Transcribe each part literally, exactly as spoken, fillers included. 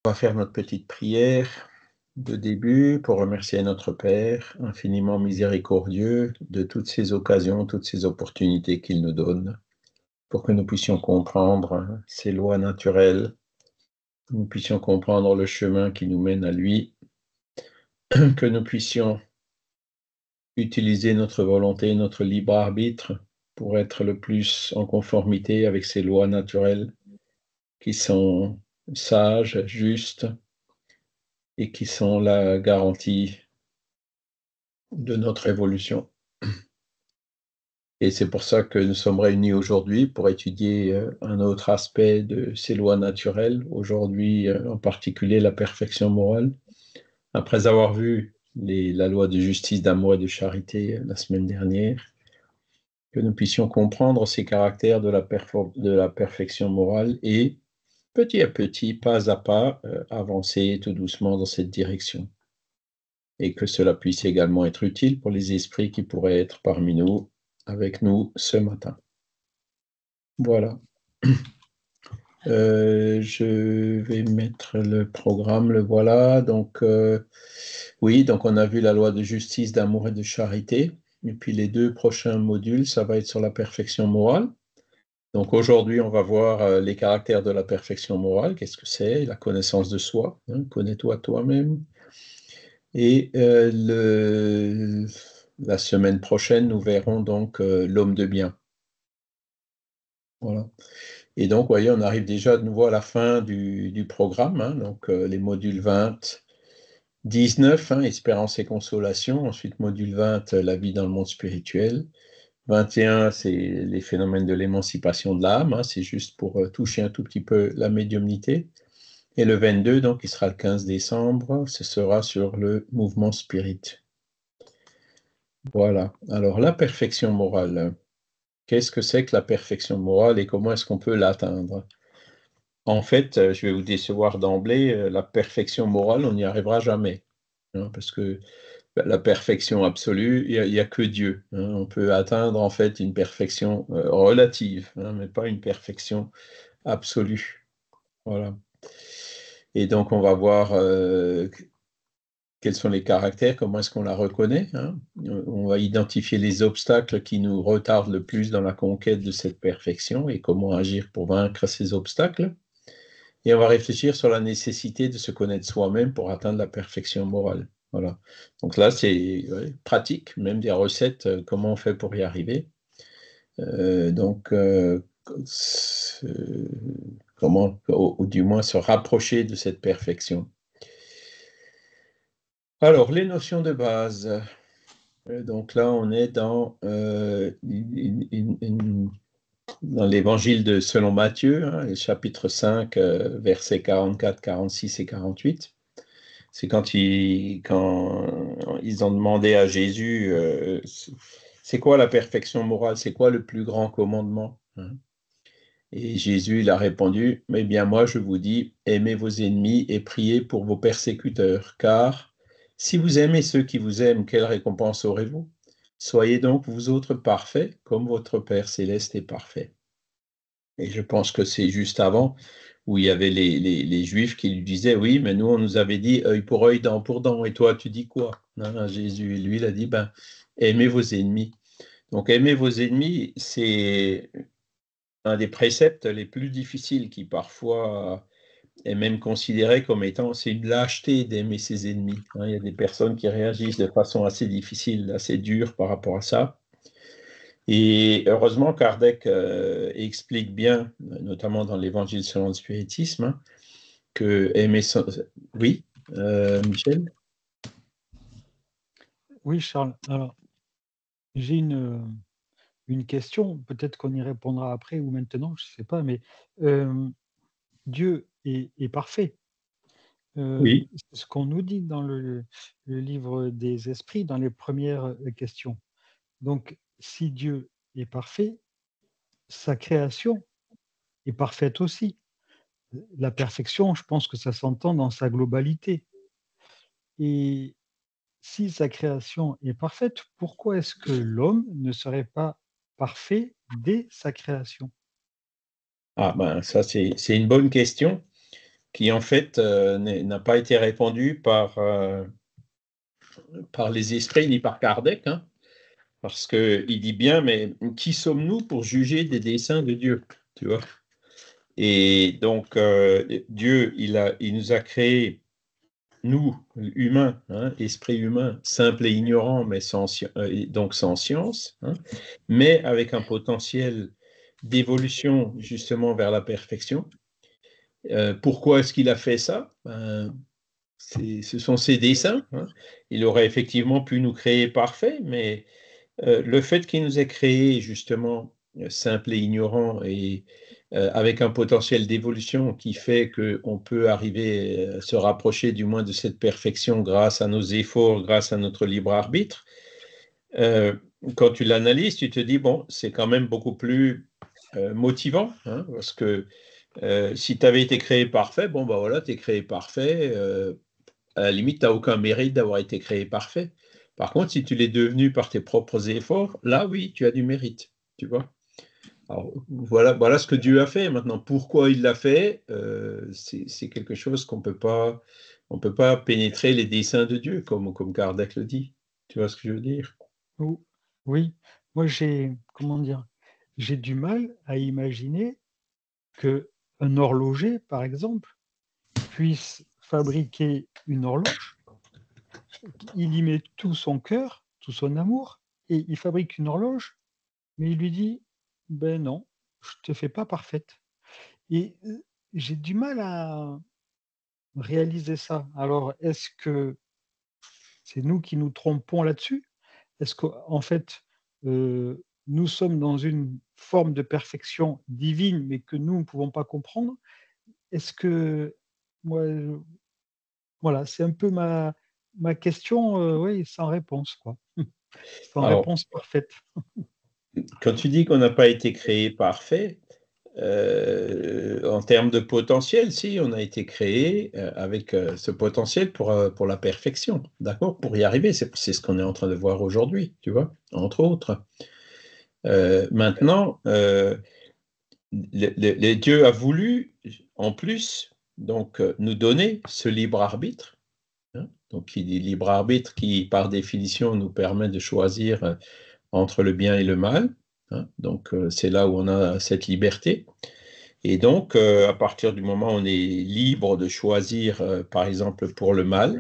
On va faire notre petite prière de début pour remercier notre Père infiniment miséricordieux de toutes ces occasions, toutes ces opportunités qu'il nous donne pour que nous puissions comprendre ces lois naturelles, que nous puissions comprendre le chemin qui nous mène à lui, que nous puissions utiliser notre volonté, notre libre arbitre pour être le plus en conformité avec ces lois naturelles qui sont sages, justes et qui sont la garantie de notre évolution. Et c'est pour ça que nous sommes réunis aujourd'hui pour étudier euh, un autre aspect de ces lois naturelles, aujourd'hui euh, en particulier la perfection morale. Après avoir vu les, la loi de justice, d'amour et de charité euh, la semaine dernière, que nous puissions comprendre ces caractères de la, de la perfection morale et petit à petit, pas à pas, euh, avancer tout doucement dans cette direction. Et que cela puisse également être utile pour les esprits qui pourraient être parmi nous, avec nous ce matin. Voilà. Euh, je vais mettre le programme, le voilà. Donc, euh, oui, donc on a vu la loi de justice, d'amour et de charité. Et puis les deux prochains modules, ça va être sur la perfection morale. Donc aujourd'hui, on va voir euh, les caractères de la perfection morale. Qu'est-ce que c'est? La connaissance de soi. Hein, connais-toi toi-même. Et euh, le, la semaine prochaine, nous verrons donc euh, l'homme de bien. Voilà. Et donc, vous voyez, on arrive déjà de nouveau à la fin du, du programme, hein, donc euh, les modules vingt, dix-neuf, hein, espérance et consolation, ensuite module vingt, euh, la vie dans le monde spirituel, vingt et un, c'est les phénomènes de l'émancipation de l'âme, hein, c'est juste pour euh, toucher un tout petit peu la médiumnité, et le vingt-deux, donc, qui sera le quinze décembre, ce sera sur le mouvement spirit. Voilà, alors la perfection morale, qu'est-ce que c'est que la perfection morale et comment est-ce qu'on peut l'atteindre? En fait, je vais vous décevoir d'emblée, la perfection morale, on n'y arrivera jamais, hein, parce que la perfection absolue, il n'y a, a que Dieu. Hein. On peut atteindre en fait une perfection euh, relative, hein, mais pas une perfection absolue. Voilà. Et donc, on va voir euh, quels sont les caractères, comment est-ce qu'on la reconnaît. Hein. On va identifier les obstacles qui nous retardent le plus dans la conquête de cette perfection et comment agir pour vaincre ces obstacles. Et on va réfléchir sur la nécessité de se connaître soi-même pour atteindre la perfection morale. Voilà. Donc là, c'est ouais, pratique, même des recettes, euh, comment on fait pour y arriver. Euh, donc, euh, comment, ou, ou du moins se rapprocher de cette perfection. Alors, les notions de base. Euh, donc là, on est dans, euh, une, une, une, dans l'évangile de selon Matthieu, hein, chapitre cinq, euh, versets quarante-quatre, quarante-six et quarante-huit. C'est quand ils, quand ils ont demandé à Jésus, euh, c'est quoi la perfection morale? C'est quoi le plus grand commandement? Hein. Et Jésus, il a répondu, mais bien moi, je vous dis, aimez vos ennemis et priez pour vos persécuteurs, car si vous aimez ceux qui vous aiment, quelle récompense aurez-vous? Soyez donc vous autres parfaits, comme votre Père céleste est parfait. Et je pense que c'est juste avant où il y avait les, les, les Juifs qui lui disaient, oui, mais nous, on nous avait dit œil pour œil, dent pour dent, et toi, tu dis quoi? Non, non, Jésus, lui, il a dit, ben, aimez vos ennemis. Donc, aimer vos ennemis, c'est un des préceptes les plus difficiles qui parfois est même considéré comme étant, c'est une lâcheté d'aimer ses ennemis. Hein, il y a des personnes qui réagissent de façon assez difficile, assez dure par rapport à ça. Et heureusement, Kardec euh, explique bien, notamment dans l'Évangile selon le spiritisme, hein, que aimer son... Oui, euh, Michel? Oui, Charles. Alors, j'ai une, une question. Peut-être qu'on y répondra après ou maintenant, je ne sais pas. Mais euh, Dieu est, est parfait. Euh, Oui. c'est ce qu'on nous dit dans le, le livre des esprits, dans les premières questions. Donc, si Dieu est parfait, sa création est parfaite aussi. La perfection, je pense que ça s'entend dans sa globalité. Et si sa création est parfaite, pourquoi est-ce que l'homme ne serait pas parfait dès sa création? Ah ben ça, c'est, c'est une bonne question, qui en fait euh, n'a pas été répandu par, euh, par les esprits ni par Kardec, hein, parce qu'il dit bien, mais qui sommes-nous pour juger des desseins de Dieu, tu vois? Et donc, euh, Dieu, il, a, il nous a créés, nous, humains, hein, esprit humain, simple et ignorant, mais sans, euh, donc sans science, hein, mais avec un potentiel d'évolution justement vers la perfection. Euh, pourquoi est-ce qu'il a fait ça? Ben, ce sont ses desseins, hein. Il aurait effectivement pu nous créer parfaits, mais euh, le fait qu'il nous ait créés justement euh, simples et ignorants et euh, avec un potentiel d'évolution qui fait qu'on peut arriver à se rapprocher du moins de cette perfection grâce à nos efforts, grâce à notre libre arbitre, euh, quand tu l'analyses, tu te dis, bon, c'est quand même beaucoup plus euh, motivant, hein, parce que euh, si tu avais été créé parfait, bon, ben voilà, tu es créé parfait, euh, à la limite, tu n'as aucun mérite d'avoir été créé parfait. Par contre, si tu l'es devenu par tes propres efforts, là, oui, tu as du mérite, tu vois. Alors, voilà, voilà ce que Dieu a fait. Maintenant, pourquoi il l'a fait, euh, c'est quelque chose qu'on peut pas, on peut pas pénétrer les desseins de Dieu, comme, comme Kardec le dit. Tu vois ce que je veux dire? Oui, moi j'ai, comment dire, j'ai du mal à imaginer que un horloger, par exemple, puisse fabriquer une horloge, il y met tout son cœur, tout son amour, et il fabrique une horloge, mais il lui dit: «Ben non, je te fais pas parfaite». Et heu, j'ai du mal à réaliser ça. Alors, est-ce que c'est nous qui nous trompons là-dessus? Est-ce qu'en fait, heu, nous sommes dans une forme de perfection divine, mais que nous ne pouvons pas comprendre? Est-ce que moi, je voilà, c'est un peu ma ma question, heu, oui, sans réponse, quoi. Sans Alors, réponse parfaite. quand tu dis qu'on n'a pas été créé parfait, euh, en termes de potentiel, si, on a été créé euh, avec euh, ce potentiel pour, euh, pour la perfection, d'accord? Pour y arriver, c'est c'est ce qu'on est en train de voir aujourd'hui, tu vois, entre autres. Euh, maintenant, euh, le, le- le Dieu a voulu, en plus, donc, euh, nous donner ce libre arbitre, hein. Donc, il dit libre arbitre qui, par définition, nous permet de choisir euh, entre le bien et le mal, hein. Donc, euh, c'est là où on a cette liberté. Et donc, euh, à partir du moment où on est libre de choisir, euh, par exemple, pour le mal,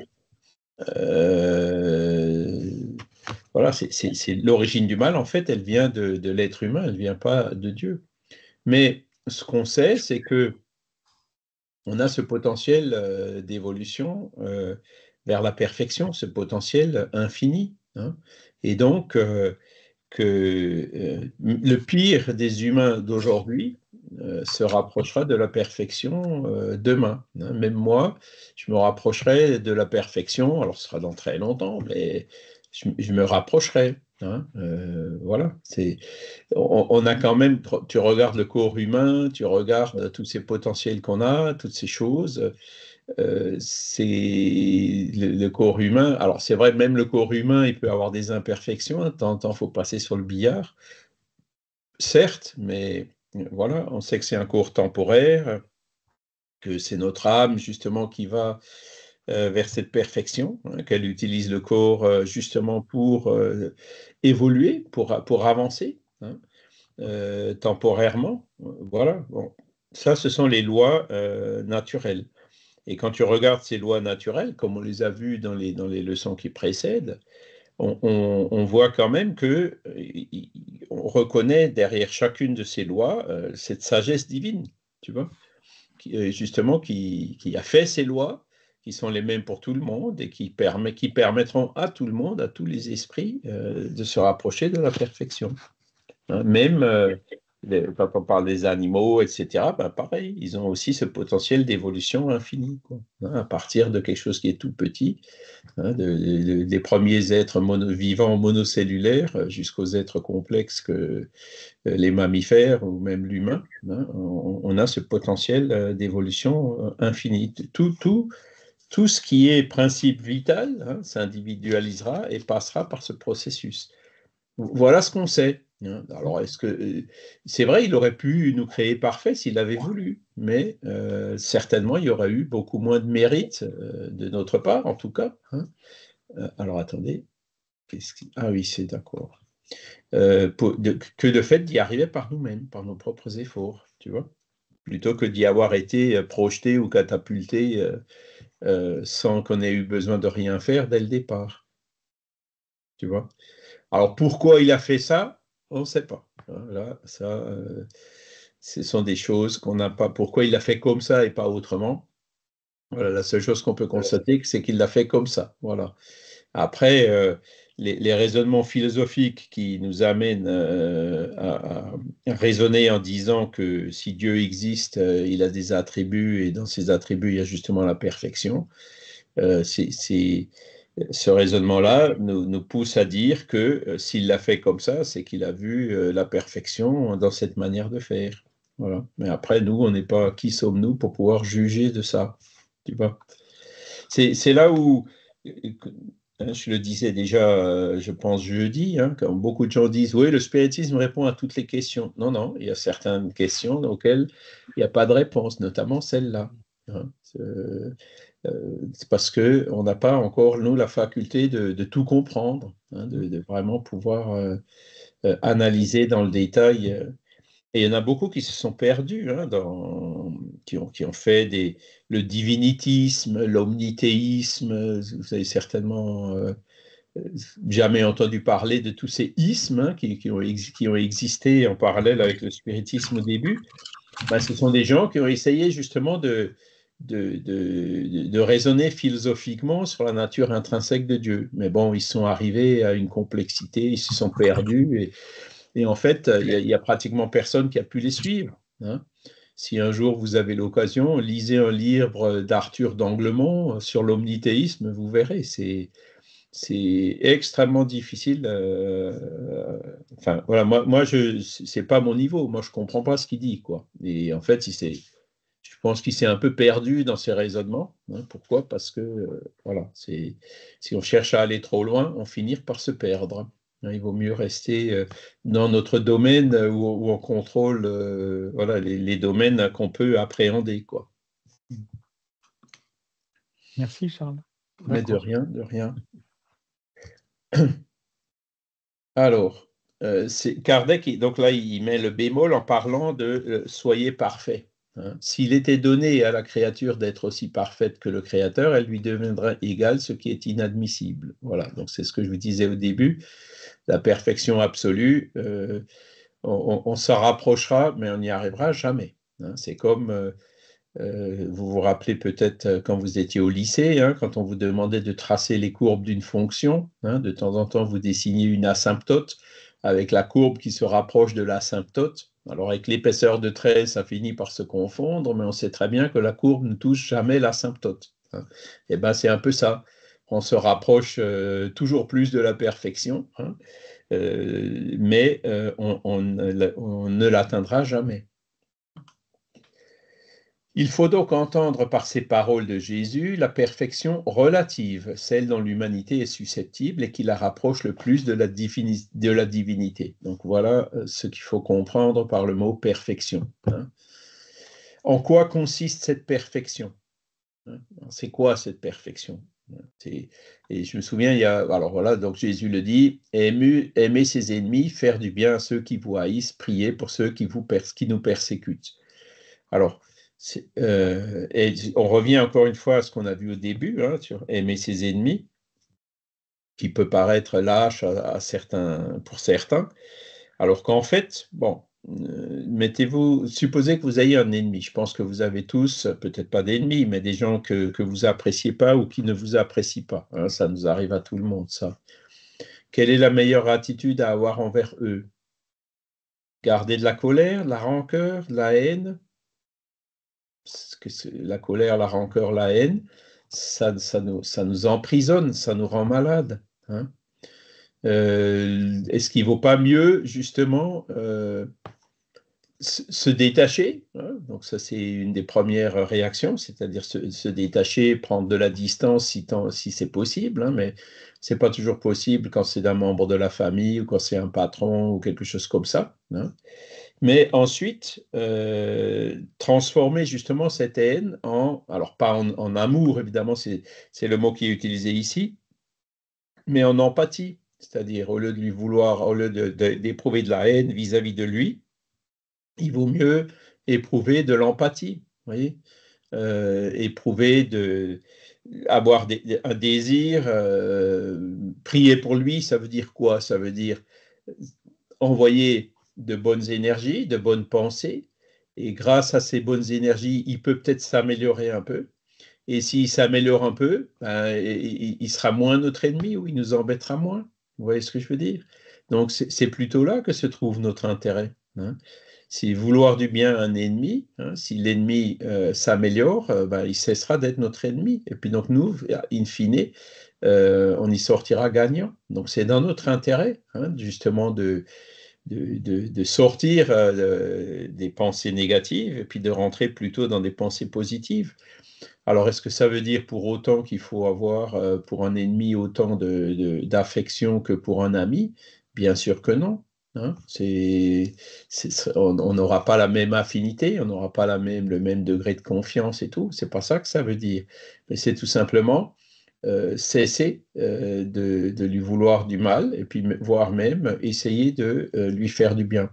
euh, voilà, c'est l'origine du mal, en fait, elle vient de, de l'être humain, elle ne vient pas de Dieu. Mais ce qu'on sait, c'est que on a ce potentiel euh, d'évolution euh, vers la perfection, ce potentiel infini, hein. Et donc, euh, que euh, le pire des humains d'aujourd'hui euh, se rapprochera de la perfection euh, demain, hein. Même moi, je me rapprocherai de la perfection, alors ce sera dans très longtemps, mais je, je me rapprocherai, hein. Euh, voilà, c'est, on, on a quand même, tu regardes le corps humain, tu regardes tous ces potentiels qu'on a, toutes ces choses, euh, c'est le, le corps humain. Alors, c'est vrai, même le corps humain, il peut avoir des imperfections. De temps en temps, il faut passer sur le billard. Certes, mais euh, voilà, on sait que c'est un corps temporaire, que c'est notre âme, justement, qui va euh, vers cette perfection, hein, qu'elle utilise le corps euh, justement pour euh, évoluer, pour, pour avancer, hein, euh, temporairement. Voilà, bon. Ça, ce sont les lois euh, naturelles. Et quand tu regardes ces lois naturelles, comme on les a vues dans les, dans les leçons qui précèdent, on, on- on voit quand même que euh, il- on reconnaît derrière chacune de ces lois euh, cette sagesse divine, tu vois, qui, euh, justement qui, qui a fait ces lois, qui sont les mêmes pour tout le monde et qui, permet, qui permettront à tout le monde, à tous les esprits, euh, de se rapprocher de la perfection, hein. Même euh, les- quand on parle des animaux, et cetera, ben pareil, ils ont aussi ce potentiel d'évolution infini, quoi, hein, à partir de quelque chose qui est tout petit, hein, de- de- des premiers êtres mono- vivants monocellulaires euh, jusqu'aux êtres complexes que euh, les mammifères ou même l'humain, hein, on, on a ce potentiel euh, d'évolution euh, infini. Tout, tout, tout ce qui est principe vital, hein, s'individualisera et passera par ce processus. Voilà ce qu'on sait. Hein. Alors, est-ce que c'est vrai, il aurait pu nous créer parfaits s'il avait voulu, mais euh, certainement il y aurait eu beaucoup moins de mérite euh, de notre part, en tout cas. Hein. Euh, alors, attendez. Qu'est-ce qui... Ah oui, c'est d'accord. Euh, pour- de- que le fait d'y arriver par nous-mêmes, par nos propres efforts, tu vois, plutôt que d'y avoir été euh, projeté ou catapulté euh, euh, sans qu'on ait eu besoin de rien faire dès le départ, tu vois. Alors pourquoi il a fait ça, on ne sait pas. Là, ça, euh, ce sont des choses qu'on n'a pas. Pourquoi il l'a fait comme ça et pas autrement? Voilà, la seule chose qu'on peut constater, c'est qu'il l'a fait comme ça. Voilà. Après, euh, les, les raisonnements philosophiques qui nous amènent euh, à, à raisonner en disant que si Dieu existe, euh, il a des attributs et dans ces attributs, il y a justement la perfection. Euh, c'est, c'est- ce raisonnement-là nous, nous pousse à dire que euh, s'il l'a fait comme ça, c'est qu'il a vu euh, la perfection dans cette manière de faire. Voilà. Mais après, nous, on n'est pas, qui sommes-nous pour pouvoir juger de ça? Tu vois? C'est, c'est là où, euh, hein, je le disais déjà, euh, je pense jeudi, hein, quand beaucoup de gens disent, oui, le spiritisme répond à toutes les questions. Non, non, il y a certaines questions auxquelles il n'y a pas de réponse, notamment celle-là. Hein. C'est euh, c'est parce qu'on n'a pas encore, nous, la faculté de, de tout comprendre, hein, de, de vraiment pouvoir euh, euh, analyser dans le détail. euh, et il y en a beaucoup qui se sont perdus, hein, dans, qui, ont, qui ont fait des, le divinitisme, l'omnithéisme. Vous avez certainement euh, jamais entendu parler de tous ces ismes, hein, qui, qui, ont, ex- qui ont existé en parallèle avec le spiritisme au début. Ben, ce sont des gens qui ont essayé justement de, de, de, de raisonner philosophiquement sur la nature intrinsèque de Dieu. Mais bon, ils sont arrivés à une complexité, ils se sont perdus et et en fait, il n'y a, a, pratiquement personne qui a pu les suivre. Hein. Si un jour vous avez l'occasion, lisez un livre d'Arthur d'Anglemont sur l'omnithéisme, vous verrez, c'est, c'est extrêmement difficile. Euh, enfin, voilà, moi, moi je, c'est pas mon niveau. Moi, je comprends pas ce qu'il dit, quoi. Et en fait, il s'est, je pense qu'il s'est un peu perdu dans ses raisonnements. Hein. Pourquoi? Parce que, euh, voilà, c'est, si on cherche à aller trop loin, on finit par se perdre. Hein. Il vaut mieux rester euh, dans notre domaine euh, où, où on contrôle euh, voilà, les, les domaines qu'on peut appréhender, quoi. Merci, Charles. Mais de D'accord. rien, de rien. Alors, euh, c'est Kardec, donc là, il met le bémol en parlant de euh, soyez parfait. Hein. S'il était donné à la créature d'être aussi parfaite que le Créateur, elle lui deviendrait égale, ce qui est inadmissible. Voilà, donc c'est ce que je vous disais au début. La perfection absolue, euh, on, on s'en rapprochera, mais on n'y arrivera jamais. Hein. C'est comme, euh, euh, vous vous rappelez peut-être euh, quand vous étiez au lycée, hein, quand on vous demandait de tracer les courbes d'une fonction, hein, de temps en temps vous dessiniez une asymptote avec la courbe qui se rapproche de l'asymptote. Alors avec l'épaisseur de trait, ça finit par se confondre, mais on sait très bien que la courbe ne touche jamais l'asymptote. Hein. Et ben c'est un peu ça. On se rapproche euh, toujours plus de la perfection, hein, euh, mais euh, on, on, on ne l'atteindra jamais. Il faut donc entendre par ces paroles de Jésus la perfection relative, celle dont l'humanité est susceptible et qui la rapproche le plus de la, divini- de la divinité. Donc voilà ce qu'il faut comprendre par le mot perfection. Hein. En quoi consiste cette perfection? Hein. C'est quoi cette perfection? C'est, et je me souviens, il y a, alors voilà, donc Jésus le dit, aimer, aimer ses ennemis, faire du bien à ceux qui vous haïssent, prier pour ceux qui, vous pers- qui nous persécutent. Alors, euh, et on revient encore une fois à ce qu'on a vu au début, hein, sur aimer ses ennemis, qui peut paraître lâche à, à certains, pour certains, alors qu'en fait, bon, euh, mettez-vous, supposez que vous ayez un ennemi. Je pense que vous avez tous, peut-être pas d'ennemis, mais des gens que, que vous appréciez pas ou qui ne vous apprécient pas. Hein, ça nous arrive à tout le monde, ça. Quelle est la meilleure attitude à avoir envers eux? Garder de la colère, de la rancœur, de la haine? Que la colère, la rancœur, la haine, ça, ça, nous, ça nous emprisonne, ça nous rend malade. Hein. Euh, est-ce qu'il ne vaut pas mieux, justement, euh, se détacher, hein, donc ça c'est une des premières réactions, c'est-à-dire se, se détacher, prendre de la distance si, tant, si c'est possible, hein, mais c'est pas toujours possible quand c'est d'un membre de la famille ou quand c'est un patron ou quelque chose comme ça, hein. Mais ensuite, euh, transformer justement cette haine en, alors pas en, en amour évidemment, c'est, c'est le mot qui est utilisé ici, mais en empathie, c'est-à-dire au lieu de lui vouloir, au lieu de, de, d'éprouver de la haine vis-à-vis de lui, il vaut mieux éprouver de l'empathie, vous voyez, euh, éprouver de, avoir des, un désir, euh, prier pour lui, ça veut dire quoi? Ça veut dire envoyer de bonnes énergies, de bonnes pensées, et grâce à ces bonnes énergies, il peut peut-être s'améliorer un peu. Et s'il s'améliore un peu, ben, il, il sera moins notre ennemi ou il nous embêtera moins. Vous voyez ce que je veux dire? Donc c'est plutôt là que se trouve notre intérêt, hein. Si vouloir du bien à un ennemi, hein, si l'ennemi euh, s'améliore, euh, ben, il cessera d'être notre ennemi. Et puis donc nous, in fine, euh, on y sortira gagnant. Donc c'est dans notre intérêt, hein, justement, de, de, de, de sortir euh, des pensées négatives et puis de rentrer plutôt dans des pensées positives. Alors est-ce que ça veut dire pour autant qu'il faut avoir euh, pour un ennemi autant de, de, d'affection que pour un ami? Bien sûr que non, hein. C'est, c'est, on n'aura pas la même affinité, on n'aura pas la même, le même degré de confiance et tout. C'est pas ça que ça veut dire. Mais c'est tout simplement euh, cesser euh, de, de lui vouloir du mal et puis voire même essayer de euh, lui faire du bien.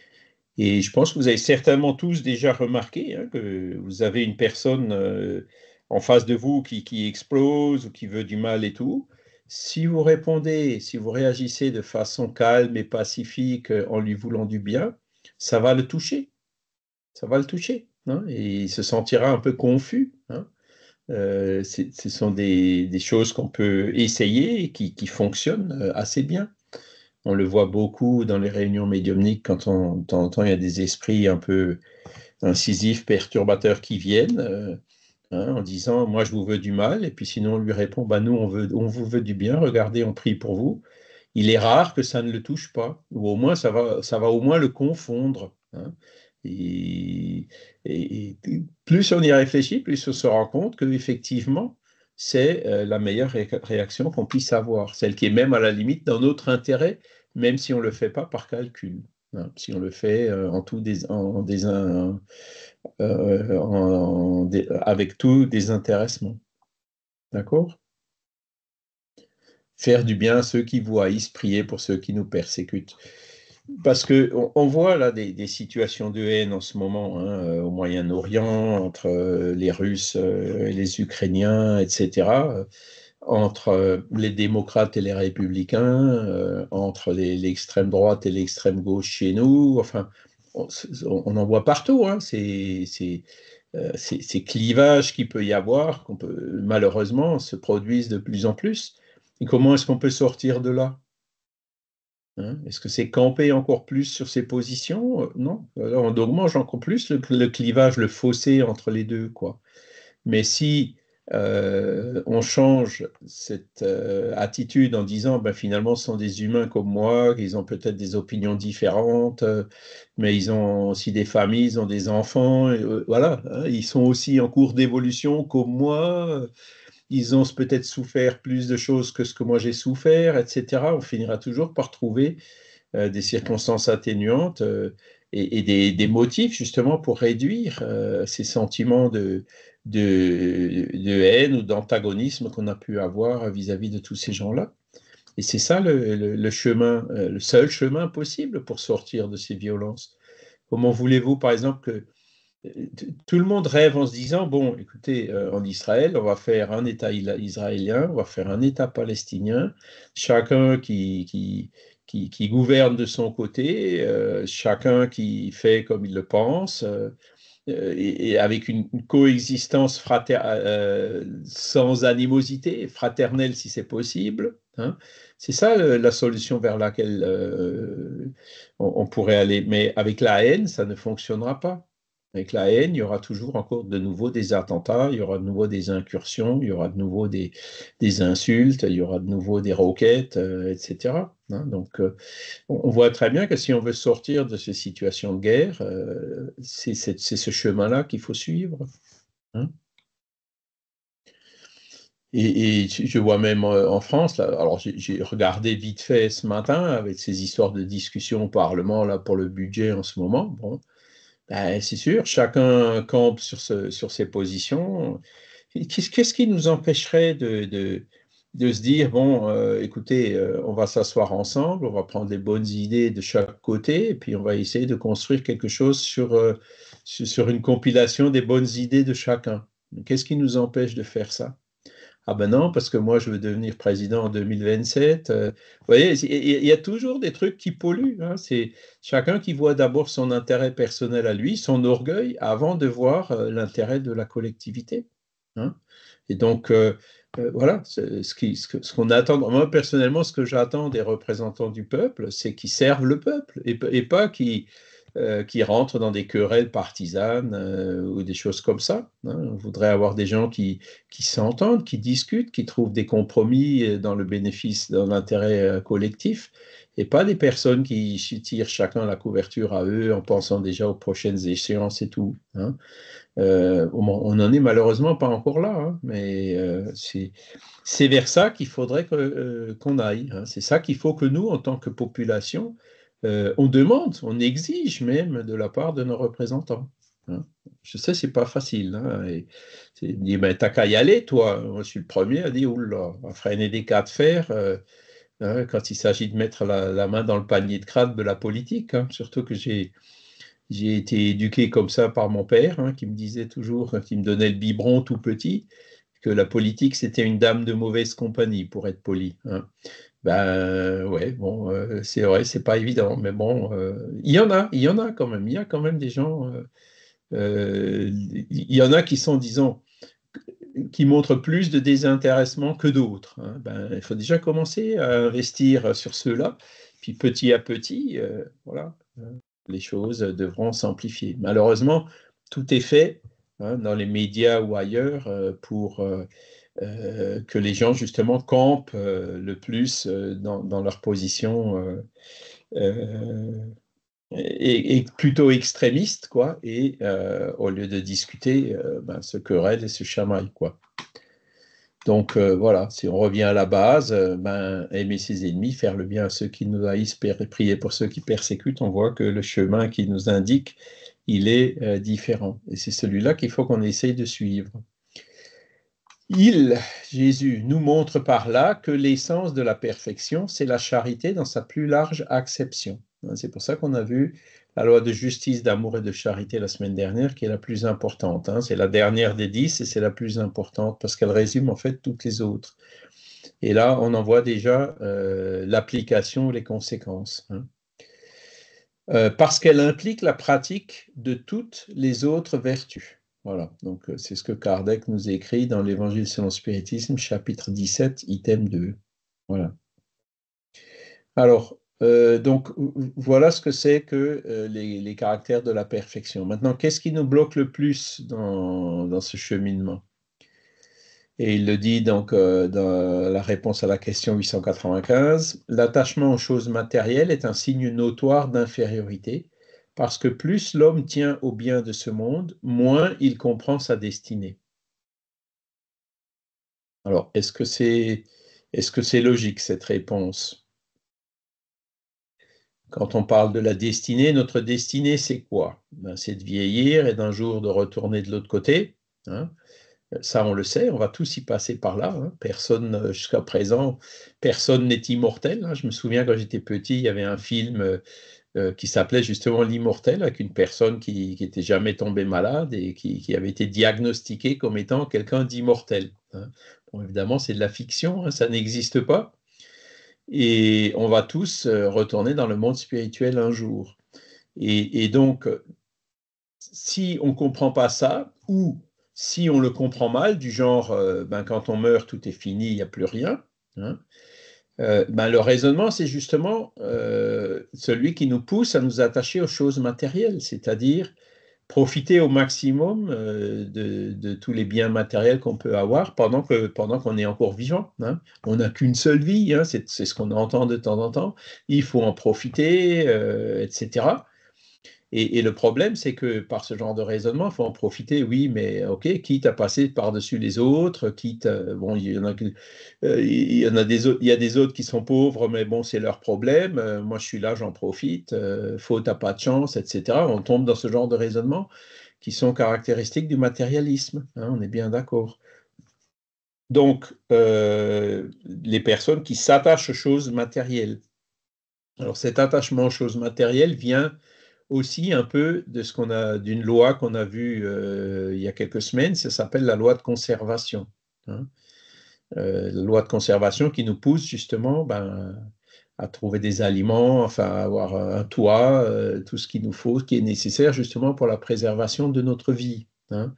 Et je pense que vous avez certainement tous déjà remarqué, hein, que vous avez une personne euh, en face de vous qui, qui explose ou qui veut du mal et tout. Si vous répondez, si vous réagissez de façon calme et pacifique euh, en lui voulant du bien, ça va le toucher. Ça va le toucher, hein, et il se sentira un peu confus, hein. Euh, ce sont des, des choses qu'on peut essayer et qui, qui fonctionnent euh, assez bien. On le voit beaucoup dans les réunions médiumniques quand on, de temps en temps il y a des esprits un peu incisifs, perturbateurs qui viennent euh, hein, en disant moi je vous veux du mal, et puis sinon on lui répond bah nous on veut, on vous veut du bien, regardez on prie pour vous. Il est rare que ça ne le touche pas, ou au moins ça va, ça va au moins le confondre, hein. Et, et- et plus on y réfléchit, plus on se rend compte que effectivement c'est euh, la meilleure ré- réaction qu'on puisse avoir, celle qui est même à la limite dans notre intérêt, même si on ne le fait pas par calcul, hein, si on le fait euh, en tout des, en, des, un- euh, en- en dé- avec tout désintéressement. D'accord? Faire du bien à ceux qui vous haïssent, prier pour ceux qui nous persécutent. Parce que on, on voit là des, des situations de haine en ce moment, hein, euh, au Moyen-Orient, entre euh, les Russes euh, et les Ukrainiens, et cetera, euh, entre euh, les démocrates et les républicains, euh, entre les- l'extrême droite et l'extrême gauche chez nous. Enfin, on, on en voit partout, hein, ces, ces, euh, ces- ces clivages qu'il peut y avoir, qu'on peut malheureusement se produisent de plus en plus. Et comment est-ce qu'on peut sortir de là? Hein, est-ce que c'est camper encore plus sur ses positions? Euh, Non. Alors, on augmente encore plus le, le clivage, le fossé entre les deux, quoi. Mais si euh, on change cette euh, attitude en disant, ben, finalement, ce sont des humains comme moi, ils ont peut-être des opinions différentes, euh, mais ils ont aussi des familles, ils ont des enfants, et, euh, voilà, hein, ils sont aussi en cours d'évolution comme moi, ils ont peut-être souffert plus de choses que ce que moi j'ai souffert, et cetera. On finira toujours par trouver euh, des circonstances atténuantes euh, et, et des, des, motifs justement pour réduire euh, ces sentiments de, de, de haine ou d'antagonisme qu'on a pu avoir vis-à-vis de tous ces gens-là. Et c'est ça le, le, le chemin, euh, le seul chemin possible pour sortir de ces violences. Comment voulez-vous, par exemple, que tout le monde rêve en se disant, bon, écoutez, euh, en Israël, on va faire un État israélien, on va faire un État palestinien, chacun qui, qui, qui, qui gouverne de son côté, euh, chacun qui fait comme il le pense, euh, et, et avec une, une coexistence frater- euh, sans animosité, fraternelle si c'est possible, hein. C'est ça le- la solution vers laquelle euh, on, on pourrait aller. Mais avec la haine, ça ne fonctionnera pas. Avec la haine, il y aura toujours encore de nouveau des attentats, il y aura de nouveau des incursions, il y aura de nouveau des, des insultes, il y aura de nouveau des roquettes, euh, et cetera. Hein, donc, euh, on voit très bien que si on veut sortir de ces situations de guerre, euh, c'est ce chemin-là qu'il faut suivre. Hein. Et, et, je vois même en France, là, alors j'ai regardé vite fait ce matin avec ces histoires de discussion au Parlement là, pour le budget en ce moment. Bon, ben, c'est sûr, chacun campe sur, ce, sur ses positions. Qu'est-ce qu'est-ce qui nous empêcherait de, de, de se dire, bon, euh, écoutez, euh, on va s'asseoir ensemble, on va prendre les bonnes idées de chaque côté, et puis on va essayer de construire quelque chose sur, euh, sur, sur une compilation des bonnes idées de chacun. Qu'est-ce qui nous empêche de faire ça? Ah ben non, parce que moi, je veux devenir président en deux mille vingt-sept. Euh, vous voyez, il y a toujours des trucs qui polluent. Hein. C'est chacun qui voit d'abord son intérêt personnel à lui, son orgueil, avant de voir euh, l'intérêt de la collectivité. Hein. Et donc, euh, euh, voilà, ce qui, ce, que, ce qu'on attend. Moi, personnellement, ce que j'attends des représentants du peuple, c'est qu'ils servent le peuple et, et pas qu'ils euh, qui rentrent dans des querelles partisanes euh, ou des choses comme ça. Hein. On voudrait avoir des gens qui, qui s'entendent, qui discutent, qui trouvent des compromis dans le bénéfice, dans l'intérêt euh, collectif, et pas des personnes qui tirent chacun la couverture à eux en pensant déjà aux prochaines échéances et tout. Hein. Euh, on n'en est malheureusement pas encore là, hein, mais euh, c'est vers ça qu'il faudrait que, euh, qu'on aille. Hein. C'est ça qu'il faut que nous, en tant que population, euh, on demande, on exige même de la part de nos représentants. Hein. Je sais, c'est pas facile. Hein, et c'est dit, ben, t'as qu'à y aller, toi. Moi, je suis le premier à dire, oula, à freiner des cas de fer euh, hein, quand il s'agit de mettre la, la, main dans le panier de crabe de la politique. Hein. Surtout que j'ai j'ai été éduqué comme ça par mon père, hein, qui me disait toujours, quand il me donnait le biberon tout petit, que la politique, c'était une dame de mauvaise compagnie, pour être poli. Hein. Ben ouais, bon, euh, c'est vrai, c'est pas évident, mais bon, euh, il y en a, il y en a quand même, il y a quand même des gens, euh, euh, il y en a qui sont, disons, qui montrent plus de désintéressement que d'autres. Hein. Ben, il faut déjà commencer à investir sur ceux-là, puis petit à petit, euh, voilà, les choses devront s'amplifier. Malheureusement, tout est fait hein, dans les médias ou ailleurs euh, pour euh, euh, que les gens justement campent euh, le plus euh, dans, dans, leur position euh, euh, et, et, plutôt extrémiste, quoi, et euh, au lieu de discuter, euh, ben, se querellent et se chamaillent, quoi. Donc euh, voilà, si on revient à la base, euh, ben, aimer ses ennemis, faire le bien à ceux qui nous haïssent, prier pour ceux qui persécutent, on voit que le chemin qui nous indique, il est euh, différent. Et c'est celui-là qu'il faut qu'on essaye de suivre. Il, Jésus, nous montre par là que l'essence de la perfection, c'est la charité dans sa plus large acception. C'est pour ça qu'on a vu la loi de justice, d'amour et de charité la semaine dernière, qui est la plus importante. C'est la dernière des dix et c'est la plus importante parce qu'elle résume en fait toutes les autres. Et là, on en voit déjà euh, l'application, les conséquences. Hein. Euh, parce qu'elle implique la pratique de toutes les autres vertus. Voilà, donc c'est ce que Kardec nous écrit dans l'Évangile selon le spiritisme, chapitre dix-sept, item deux. Voilà. Alors, euh, donc voilà ce que c'est que euh, les, les caractères de la perfection. Maintenant, qu'est-ce qui nous bloque le plus dans, dans ce cheminement? Et il le dit donc euh, dans la réponse à la question huit cent quatre-vingt-quinze, l'attachement aux choses matérielles est un signe notoire d'infériorité, parce que plus l'homme tient au bien de ce monde, moins il comprend sa destinée. Alors, est-ce que c'est est-ce que c'est logique cette réponse? Quand on parle de la destinée, notre destinée, c'est quoi? Ben, c'est de vieillir et d'un jour de retourner de l'autre côté. Hein. Ça, on le sait, on va tous y passer par là. Hein. Personne, jusqu'à présent, personne n'est immortel. Hein. Je me souviens quand j'étais petit, il y avait un film euh, qui s'appelait justement L'Immortel, avec une personne qui n'était jamais tombée malade et qui, qui, avait été diagnostiquée comme étant quelqu'un d'immortel. Hein. Bon, évidemment, c'est de la fiction, hein, ça n'existe pas. Et on va tous euh, retourner dans le monde spirituel un jour. Et, et donc, si on ne comprend pas ça, ou si on le comprend mal, du genre, euh, ben, quand on meurt, tout est fini, il n'y a plus rien, hein, euh, ben, le raisonnement, c'est justement euh, celui qui nous pousse à nous attacher aux choses matérielles, c'est-à-dire profiter au maximum euh, de, de tous les biens matériels qu'on peut avoir pendant que, pendant qu'on est encore vivant, hein. On n'a qu'une seule vie, hein, c'est, c'est ce qu'on entend de temps en temps. Il faut en profiter, euh, et cetera. Et, et le problème, c'est que par ce genre de raisonnement, il faut en profiter, oui, mais ok, quitte à passer par-dessus les autres, quitte à, bon, il y en a, euh, il y en a des autres, il y a des autres qui sont pauvres, mais bon, c'est leur problème. Euh, moi, je suis là, j'en profite. Euh, faute à pas de chance, et cetera. On tombe dans ce genre de raisonnement qui sont caractéristiques du matérialisme, hein, on est bien d'accord. Donc, euh, les personnes qui s'attachent aux choses matérielles. Alors, cet attachement aux choses matérielles vient aussi un peu de ce qu'on a, d'une loi qu'on a vue euh, il y a quelques semaines, ça s'appelle la loi de conservation, hein. Euh, la loi de conservation qui nous pousse justement ben, à trouver des aliments, enfin à avoir un toit, euh, tout ce qu'il nous faut, ce qui est nécessaire justement pour la préservation de notre vie, hein.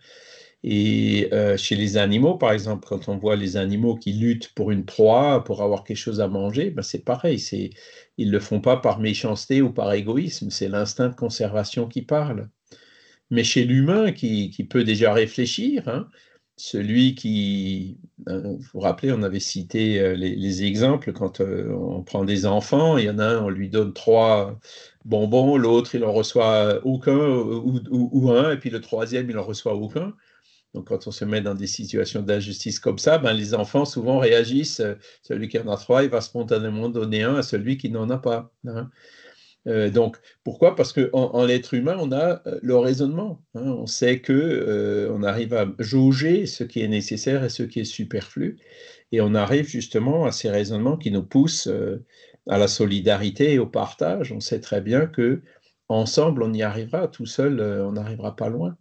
Et euh, chez les animaux, par exemple, quand on voit les animaux qui luttent pour une proie, pour avoir quelque chose à manger, ben c'est pareil. C'est, ils ne le font pas par méchanceté ou par égoïsme, c'est l'instinct de conservation qui parle. Mais chez l'humain qui, qui peut déjà réfléchir, hein, celui qui, euh, vous vous rappelez, on avait cité euh, les, les exemples quand euh, on prend des enfants, il y en a un, on lui donne trois bonbons, l'autre, il en reçoit aucun ou, ou- ou un, et puis le troisième, il en reçoit aucun. Donc, quand on se met dans des situations d'injustice comme ça, ben, les enfants souvent réagissent. euh, Celui qui en a trois, il va spontanément donner un à celui qui n'en a pas, hein. Euh, donc, pourquoi? Parce qu'en en, en l'être humain, on a euh, le raisonnement, hein. On sait que euh, on arrive à jauger ce qui est nécessaire et ce qui est superflu. Et on arrive justement à ces raisonnements qui nous poussent euh, à la solidarité et au partage. On sait très bien que ensemble, on y arrivera. Tout seul, euh, on n'arrivera pas loin.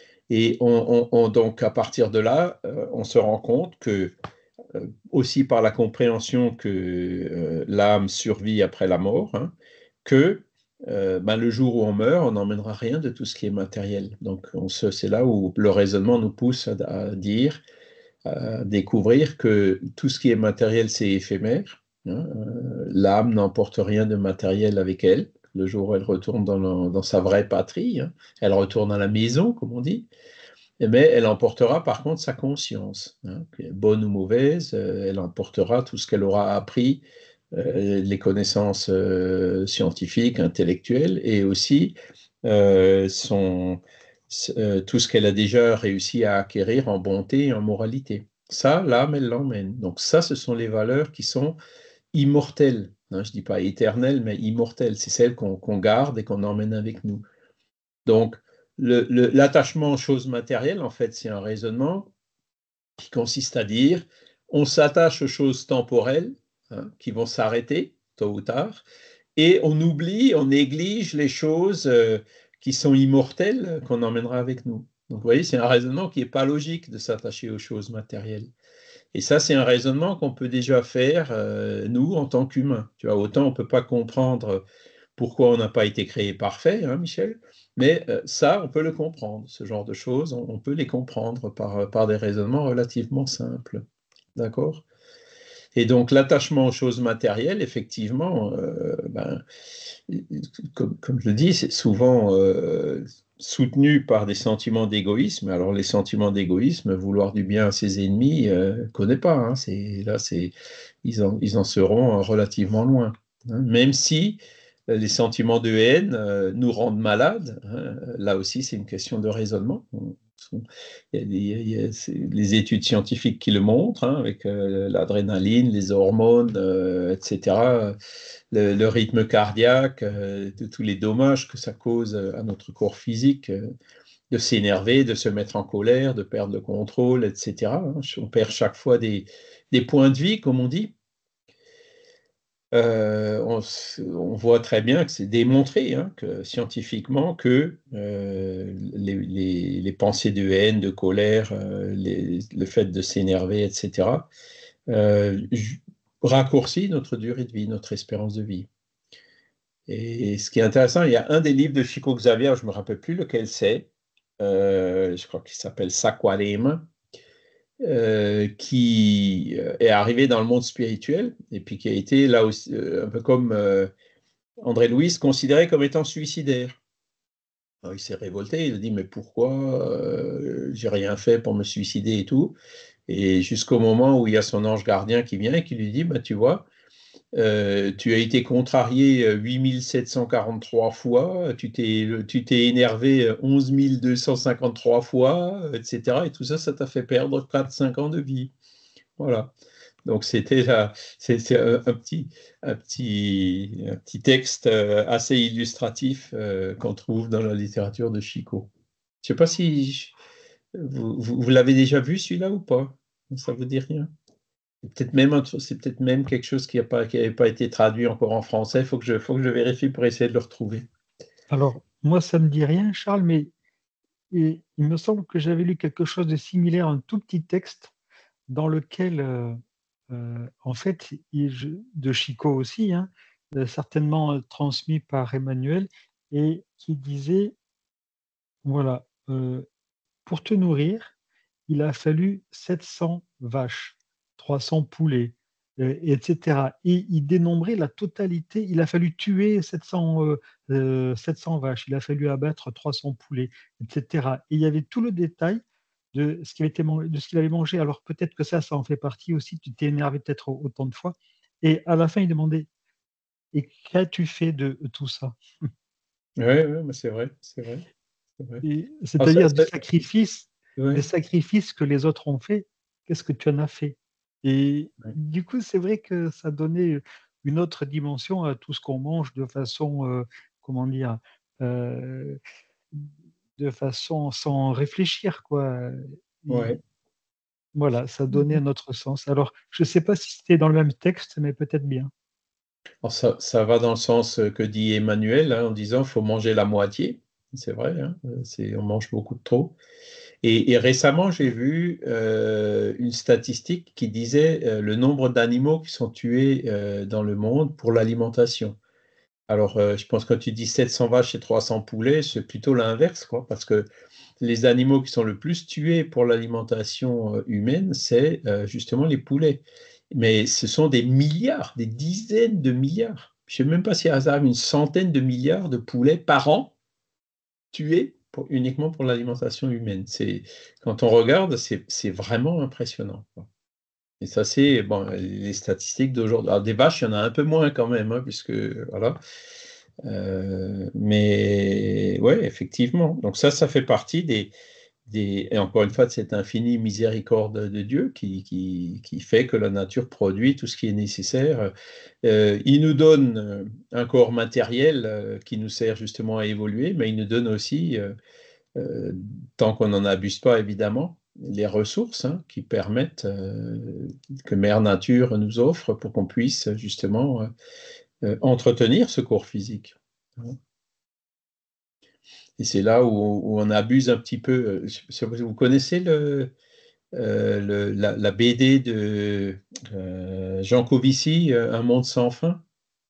Et on, on- on- donc, à partir de là, euh, on se rend compte que, euh, aussi par la compréhension que euh, l'âme survit après la mort, hein, que euh, ben, le jour où on meurt, on n'emmènera rien de tout ce qui est matériel. Donc, on se, c'est là où le raisonnement nous pousse à, à dire, à découvrir que tout ce qui est matériel, c'est éphémère, hein. Euh, l'âme n'emporte rien de matériel avec elle. Le jour où elle retourne dans, le- dans sa vraie patrie, hein, elle retourne à la maison, comme on dit. Mais elle emportera par contre sa conscience, hein, bonne ou mauvaise, euh, elle emportera tout ce qu'elle aura appris, euh, les connaissances euh, scientifiques, intellectuelles, et aussi euh, son, euh, tout ce qu'elle a déjà réussi à acquérir en bonté et en moralité. Ça, l'âme, elle l'emmène. Donc ça, ce sont les valeurs qui sont immortelles, hein, je ne dis pas éternelles, mais immortelles. C'est celles qu'on qu'on garde et qu'on emmène avec nous. Donc, le- le- l'attachement aux choses matérielles, en fait, c'est un raisonnement qui consiste à dire on s'attache aux choses temporelles, hein, qui vont s'arrêter tôt ou tard, et on oublie, on néglige les choses euh, qui sont immortelles euh, qu'on emmènera avec nous. Donc, vous voyez, c'est un raisonnement qui n'est pas logique de s'attacher aux choses matérielles. Et ça, c'est un raisonnement qu'on peut déjà faire, euh, nous, en tant qu'humains. Tu vois, autant on ne peut pas comprendre pourquoi on n'a pas été créé parfait, hein, Michel, mais euh, ça, on peut le comprendre. Ce genre de choses, on, on peut les comprendre par, par des raisonnements relativement simples. D'accord? Et donc, l'attachement aux choses matérielles, effectivement, euh, ben, comme, comme, je le dis, c'est souvent euh, soutenu par des sentiments d'égoïsme. Alors, les sentiments d'égoïsme, vouloir du bien à ses ennemis, ne euh, connaît pas, hein. C'est, là, c'est, ils, en, ils en seront relativement loin, hein. Même si les sentiments de haine euh, nous rendent malades, hein. Là aussi, c'est une question de raisonnement. Il y a, des, il y a les études scientifiques qui le montrent, hein, avec euh, l'adrénaline, les hormones, euh, et cetera, le, le rythme cardiaque, euh, de tous les dommages que ça cause à notre corps physique, euh, de s'énerver, de se mettre en colère, de perdre le contrôle, et cetera. On perd chaque fois des, des points de vie, comme on dit. Euh, on, on voit très bien que c'est démontré, hein, que, scientifiquement, que euh, les, les- les pensées de haine, de colère, euh, les- le fait de s'énerver, et cetera, euh, ju- raccourcit notre durée de vie, notre espérance de vie. Et ce qui est intéressant, il y a un des livres de Chico Xavier, je ne me rappelle plus lequel c'est, euh, je crois qu'il s'appelle Saquarema, euh, qui euh, est arrivé dans le monde spirituel et puis qui a été là aussi, euh, un peu comme euh, André Louis, considéré comme étant suicidaire. Alors, il s'est révolté, il a dit, mais pourquoi euh, j'ai rien fait pour me suicider et tout. Et jusqu'au moment où il y a son ange gardien qui vient et qui lui dit, bah, tu vois, euh, tu as été contrarié huit mille sept cent quarante-trois fois, tu t'es, tu t'es énervé onze mille deux cent cinquante-trois fois, et cetera. Et tout ça, ça t'a fait perdre quatre cinq ans de vie. Voilà. Donc c'était là, c'est c'est un, un petit, un petit, un petit texte euh, assez illustratif euh, qu'on trouve dans la littérature de Chico. Je ne sais pas si vous, vous- vous l'avez déjà vu celui-là ou pas. Ça vous dit rien? C'est peut-être même, un tr- c'est peut-être même quelque chose qui n'a pas, qui avait pas été traduit encore en français. Il faut que je, faut que je vérifie pour essayer de le retrouver. Alors, moi, ça ne me dit rien, Charles, mais il, il me semble que j'avais lu quelque chose de similaire, un tout petit texte dans lequel, euh, euh, en fait, il- je- de Chico aussi, hein, euh, certainement euh, transmis par Emmanuel, et qui disait, voilà, euh, pour te nourrir, il a fallu sept cents vaches, trois cents poulets, euh, et cetera. Et il dénombrait la totalité. Il a fallu tuer sept cents, euh, euh, sept cents vaches, il a fallu abattre trois cents poulets, et cetera. Et il y avait tout le détail de ce qu'il avait, de ce qu'il avait mangé. Alors peut-être que ça, ça en fait partie aussi. Tu t'es énervé peut-être autant de fois. Et à la fin, il demandait, et qu'as-tu fait de tout ça? Oui, ouais, mais c'est vrai, c'est vrai, c'est vrai. Et Ah, ça- c'est-à-dire du ça- sacrifice, des ouais, sacrifices que les autres ont fait, qu'est-ce que tu en as fait? Et ouais. du coup, c'est vrai que ça donnait une autre dimension à tout ce qu'on mange de façon, euh, comment dire, euh, de façon sans réfléchir, quoi. Et Ouais. voilà, ça donnait un autre sens. Alors, je ne sais pas si c'était dans le même texte, mais peut-être bien. Alors, ça, ça va dans le sens que dit Emmanuel, hein, en disant qu'il faut manger la moitié. C'est vrai, hein, c'est, on mange beaucoup de trop. Et, et récemment, j'ai vu euh, une statistique qui disait euh, le nombre d'animaux qui sont tués euh, dans le monde pour l'alimentation. Alors, euh, je pense que quand tu dis sept cents vaches et trois cents poulets, c'est plutôt l'inverse, quoi, parce que les animaux qui sont le plus tués pour l'alimentation euh, humaine, c'est euh, justement les poulets. Mais ce sont des milliards, des dizaines de milliards. Je ne sais même pas si à hasard une centaine de milliards de poulets par an tués pour- uniquement pour l'alimentation humaine. C'est, quand on regarde, c'est c'est vraiment impressionnant, quoi. Et ça, c'est bon, les statistiques d'aujourd'hui. Alors, des vaches, il y en a un peu moins quand même, hein, puisque voilà. Euh, mais ouais, effectivement. Donc ça, ça fait partie des, des, et encore une fois, de cette infinie miséricorde de Dieu qui, qui, qui fait que la nature produit tout ce qui est nécessaire. Euh, il nous donne euh, un corps matériel euh, qui nous sert justement à évoluer, mais il nous donne aussi, euh, euh, tant qu'on n'en abuse pas évidemment, les ressources hein, qui permettent euh, que Mère Nature nous offre pour qu'on puisse justement euh, euh, entretenir ce corps physique. Et c'est là où, où on abuse un petit peu. Je- Vous connaissez le, euh, le- la, la B D de euh, Jean Covici, euh, Un monde sans fin?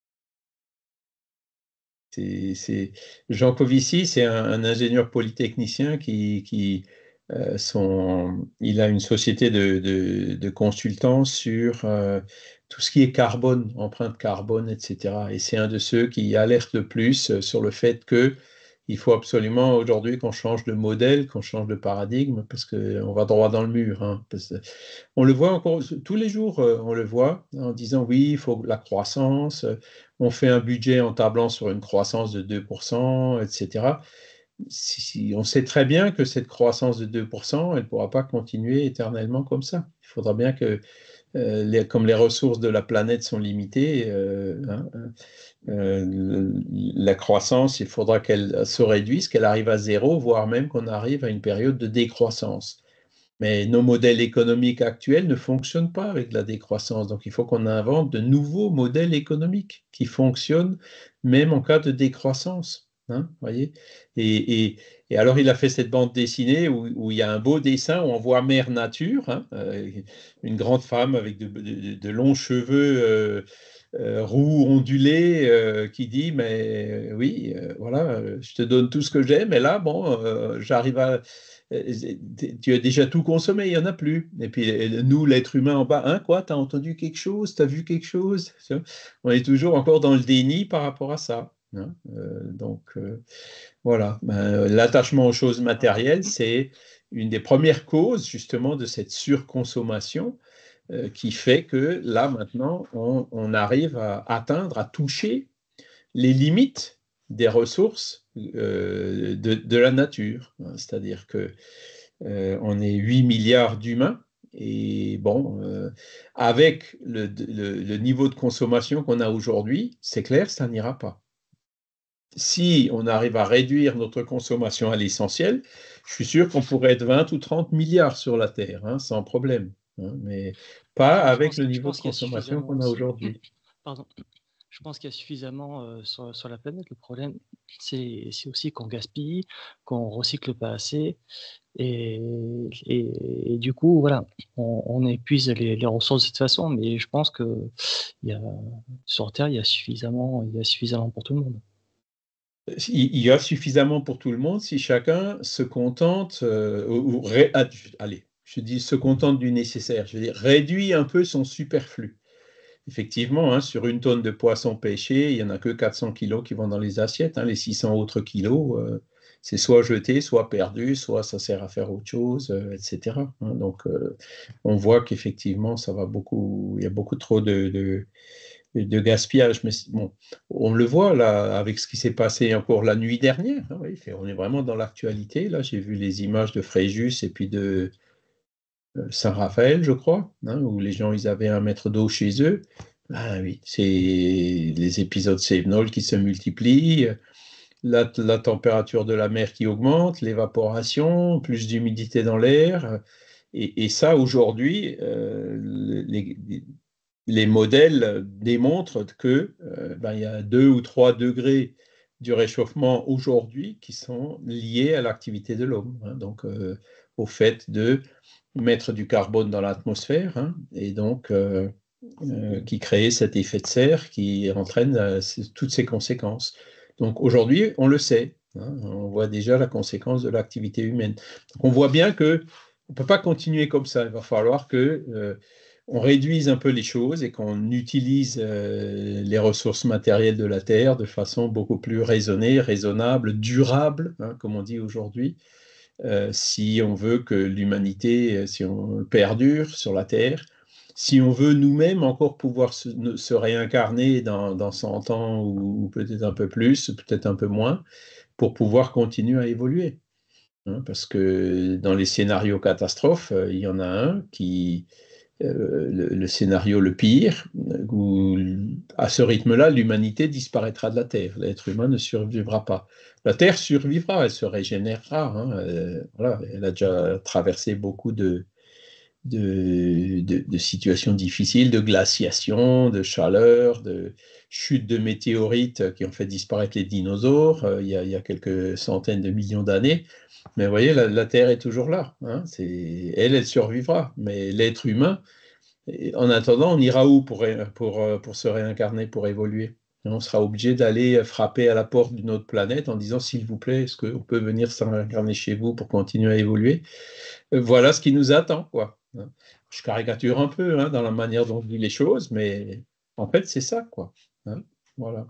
C'est, c'est- Jean Covici, c'est un, un ingénieur polytechnicien qui, qui euh, son, il a une société de, de, de consultants sur euh, tout ce qui est carbone, empreinte carbone, et cetera. Et c'est un de ceux qui alerte le plus euh, sur le fait que il faut absolument aujourd'hui qu'on change de modèle, qu'on change de paradigme, parce qu'on va droit dans le mur, hein. Parce que on le voit encore tous les jours, euh, on le voit en disant oui, il faut la croissance, euh, on fait un budget en tablant sur une croissance de deux pour cent, et cetera. Si, si- on sait très bien que cette croissance de deux pour cent, elle ne pourra pas continuer éternellement comme ça. Il faudra bien que, euh, les- comme les ressources de la planète sont limitées, euh, hein, euh, le- la croissance, il faudra qu'elle se réduise, qu'elle arrive à zéro, voire même qu'on arrive à une période de décroissance. Mais nos modèles économiques actuels ne fonctionnent pas avec la décroissance. Donc, il faut qu'on invente de nouveaux modèles économiques qui fonctionnent même en cas de décroissance. Hein, voyez. Et, et- et alors, il a fait cette bande dessinée où, où il y a un beau dessin où on voit Mère Nature, hein, euh, une grande femme avec de, de- de longs cheveux euh, euh, roux ondulés euh, qui dit, mais euh, oui, euh, voilà, euh, je te donne tout ce que j'ai, mais là, bon, euh, j'arrive à euh, tu as déjà tout consommé, il n'y en a plus. Et puis euh, nous, l'être humain en bas, hein, quoi, t'as entendu quelque chose, t'as vu quelque chose? Tu vois. On est toujours encore dans le déni par rapport à ça. Hein. Euh, donc, euh, voilà. Ben, l'attachement aux choses matérielles, c'est une des premières causes, justement, de cette surconsommation euh, qui fait que, là, maintenant, on, on arrive à atteindre, à toucher les limites des ressources euh, de, de la nature. Hein. C'est-à-dire que euh, on est huit milliards d'humains. Et bon, euh, avec le, le, le niveau de consommation qu'on a aujourd'hui, c'est clair, ça n'ira pas. Si on arrive à réduire notre consommation à l'essentiel, je suis sûr qu'on pourrait être vingt ou trente milliards sur la Terre, hein, sans problème. Hein, mais pas Je avec pense, le je niveau de pense qu'il y a consommation suffisamment qu'on a aussi. aujourd'hui. Pardon. Je pense qu'il y a suffisamment euh, sur, sur la planète. Le problème, c'est c'est aussi qu'on gaspille, qu'on recycle pas assez. Et, et, et du coup, voilà, on, on épuise les, les ressources de cette façon. Mais je pense que il y a, sur Terre, il y a suffisamment, il y a suffisamment pour tout le monde. Il il y a suffisamment pour tout le monde si chacun se contente, euh, ou, ou ré- ah, je- allez, je dis se contente du nécessaire, je veux dire réduit un peu son superflu. Effectivement, hein, sur une tonne de poisson pêché, il n'y en a que quatre cents kilos qui vont dans les assiettes. Hein, les six cents autres kilos, euh, c'est soit jeté, soit perdu, soit ça sert à faire autre chose, euh, et cetera. Hein, donc, euh, on voit qu'effectivement, ça va beaucoup, il y a beaucoup trop de, de, de gaspillage. Mais bon, on le voit là avec ce qui s'est passé encore la nuit dernière. Hein, oui, on est vraiment dans l'actualité. Là, j'ai vu les images de Fréjus et puis de Saint-Raphaël, je crois, hein, où les gens ils avaient un mètre d'eau chez eux. Ah oui, c'est les épisodes Cévenol qui se multiplient, la, la température de la mer qui augmente, l'évaporation, plus d'humidité dans l'air. Et, et ça, aujourd'hui, euh, les, les modèles démontrent que euh, ben, il y a deux ou trois degrés du réchauffement aujourd'hui qui sont liés à l'activité de l'homme. Hein, donc, euh, au fait de mettre du carbone dans l'atmosphère, hein, et donc euh, euh, qui crée cet effet de serre qui entraîne euh, toutes ces conséquences. Donc aujourd'hui, on le sait, hein, on voit déjà la conséquence de l'activité humaine. Donc on voit bien que on ne peut pas continuer comme ça. Il va falloir que euh, on réduise un peu les choses et qu'on utilise euh, les ressources matérielles de la Terre de façon beaucoup plus raisonnée, raisonnable, durable, hein, comme on dit aujourd'hui, euh, si on veut que l'humanité, si on perdure sur la Terre, si on veut nous-mêmes encore pouvoir se, se réincarner dans, dans cent ans ou, ou peut-être un peu plus, peut-être un peu moins, pour pouvoir continuer à évoluer. Hein, parce que dans les scénarios catastrophes, euh, il y en a un qui, euh, le, le scénario le pire, où à ce rythme-là, l'humanité disparaîtra de la Terre. L'être humain ne survivra pas. La Terre survivra, elle se régénérera. Hein, euh, voilà, elle a déjà traversé beaucoup de, de, de, de situations difficiles, de glaciation, de chaleur, de chutes de météorites qui ont fait disparaître les dinosaures euh, il, y a, il y a quelques centaines de millions d'années. Mais vous voyez, la, la Terre est toujours là. Hein, c'est, elle, elle survivra. Mais l'être humain, en attendant, on ira où pour, pour, pour se réincarner, pour évoluer? On sera obligé d'aller frapper à la porte d'une autre planète en disant, s'il vous plaît, est-ce qu'on peut venir se réincarner chez vous pour continuer à évoluer? Voilà ce qui nous attend, quoi. Je caricature un peu hein, dans la manière dont je dis les choses, mais en fait, c'est ça, quoi. Hein, voilà.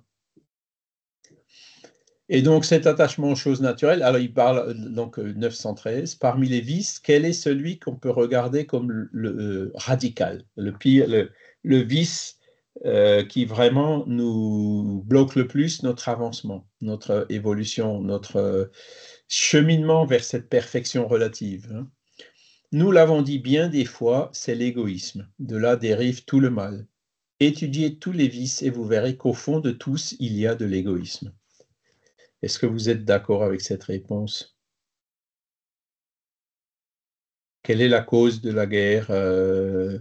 Et donc, cet attachement aux choses naturelles, alors il parle, donc neuf cent treize, parmi les vices, quel est celui qu'on peut regarder comme le, le euh, radical, le pire, le, le vice euh, qui vraiment nous bloque le plus notre avancement, notre évolution, notre euh, cheminement vers cette perfection relative, hein. Nous l'avons dit bien des fois, c'est l'égoïsme. De là dérive tout le mal. Étudiez tous les vices et vous verrez qu'au fond de tous, il y a de l'égoïsme. Est-ce que vous êtes d'accord avec cette réponse? Quelle est la cause de la guerre? euh,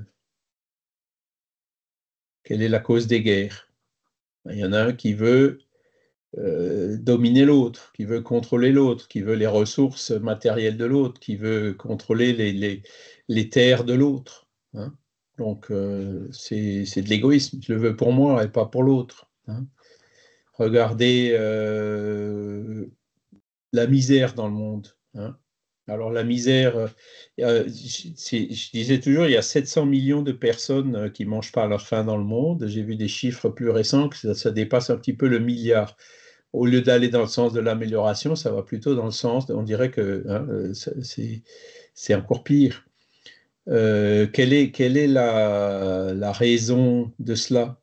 Quelle est la cause des guerres? Il y en a un qui veut euh, dominer l'autre, qui veut contrôler l'autre, qui veut les ressources matérielles de l'autre, qui veut contrôler les, les, les terres de l'autre. Hein. Donc, euh, c'est de l'égoïsme. Je le veux pour moi et pas pour l'autre. Hein. Regardez euh, la misère dans le monde. Hein. Alors la misère, euh, je disais toujours, il y a sept cents millions de personnes qui ne mangent pas à leur faim dans le monde. J'ai vu des chiffres plus récents que ça, ça dépasse un petit peu le milliard. au lieu d'aller dans le sens de l'amélioration, ça va plutôt dans le sens, de, on dirait que hein, c'est encore pire. Euh, quelle est, quelle est la, la raison de cela?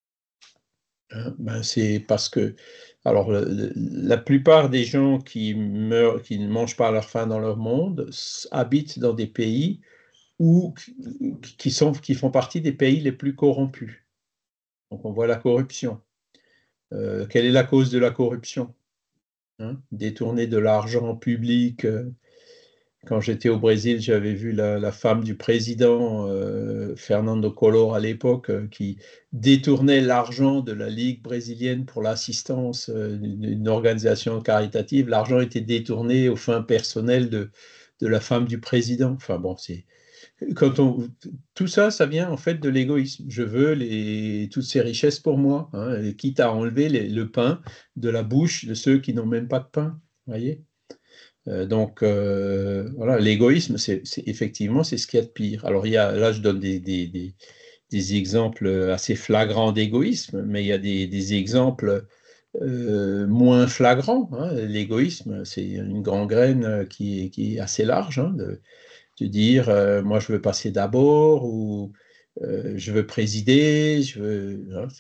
Hein, ben c'est parce que, alors, le, le, la plupart des gens qui meurent, qui ne mangent pas leur faim dans leur monde, habitent dans des pays où, qui, sont, qui font partie des pays les plus corrompus. Donc, on voit la corruption. Euh, quelle est la cause de la corruption? Hein, détourner de l'argent public. Euh, quand j'étais au Brésil, j'avais vu la, la femme du président, euh, Fernando Collor à l'époque, euh, qui détournait l'argent de la Ligue brésilienne pour l'assistance euh, d'une organisation caritative. L'argent était détourné aux fins personnelles de, de la femme du président. Enfin bon, c'est quand on tout ça, ça vient en fait de l'égoïsme. Je veux les, toutes ces richesses pour moi, hein, et quitte à enlever les, le pain de la bouche de ceux qui n'ont même pas de pain. Voyez. Euh, donc euh, voilà, l'égoïsme, c'est effectivement c'est ce qu'il y a de pire. Alors il y a, là, je donne des, des, des, des exemples assez flagrants d'égoïsme, mais il y a des, des exemples euh, moins flagrants. Hein. L'égoïsme, c'est une gangrène qui est, qui est assez large, hein, de, de dire euh, moi je veux passer d'abord ou euh, je veux présider, je veux. Hein,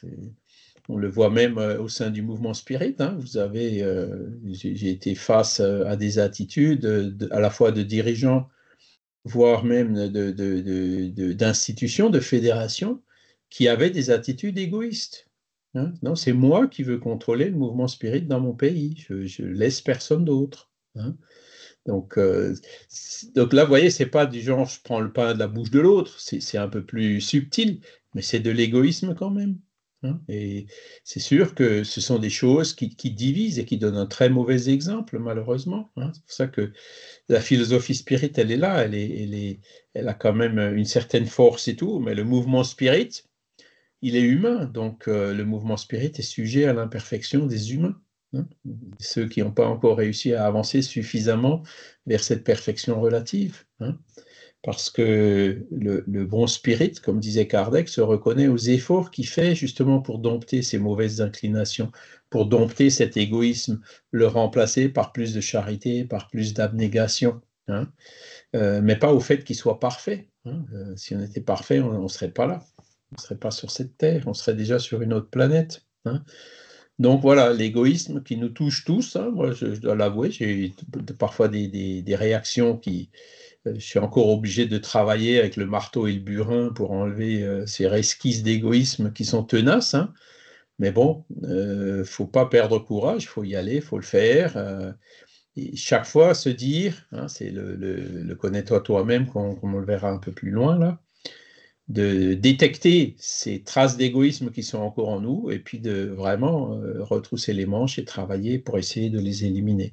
on le voit même euh, au sein du mouvement spirit. Hein, vous avez, euh, j'ai été face à des attitudes de, de, à la fois de dirigeants, voire même de, de, d'institutions, de, de fédérations, qui avaient des attitudes égoïstes. Hein, non, c'est moi qui veux contrôler le mouvement spirit dans mon pays. Je, je laisse personne d'autre. Hein. Donc, euh, donc là, vous voyez, c'est pas du genre je prends le pain de la bouche de l'autre, c'est un peu plus subtil, mais c'est de l'égoïsme quand même. Hein. Et c'est sûr que ce sont des choses qui, qui divisent et qui donnent un très mauvais exemple, malheureusement. Hein. C'est pour ça que la philosophie spirit, elle est là, elle, est, elle, est, elle a quand même une certaine force et tout, mais le mouvement spirit, il est humain, donc euh, le mouvement spirit est sujet à l'imperfection des humains. Hein, ceux qui n'ont pas encore réussi à avancer suffisamment vers cette perfection relative. Hein, parce que le, le bon spirit, comme disait Kardec, se reconnaît aux efforts qu'il fait justement pour dompter ces mauvaises inclinations, pour dompter cet égoïsme, le remplacer par plus de charité, par plus d'abnégation. Hein, euh, mais pas au fait qu'il soit parfait. Hein, euh, si on était parfait, on ne serait pas là. On ne serait pas sur cette terre, on serait déjà sur une autre planète. Hein. Donc voilà, l'égoïsme qui nous touche tous, hein, moi je, je dois l'avouer, j'ai parfois des, des, des réactions qui... Euh, je suis encore obligé de travailler avec le marteau et le burin pour enlever euh, ces resquisses d'égoïsme qui sont tenaces. Hein. Mais bon, il euh, ne faut pas perdre courage, il faut y aller, il faut le faire. Euh, et chaque fois se dire, hein, c'est le, le, le connais-toi toi-même, comme on le verra un peu plus loin là, de détecter ces traces d'égoïsme qui sont encore en nous et puis de vraiment euh, retrousser les manches et travailler pour essayer de les éliminer.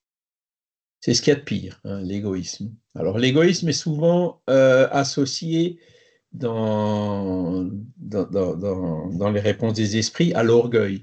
C'est ce qu'il y a de pire, hein, l'égoïsme. Alors l'égoïsme est souvent euh, associé dans, dans, dans, dans les réponses des esprits à l'orgueil.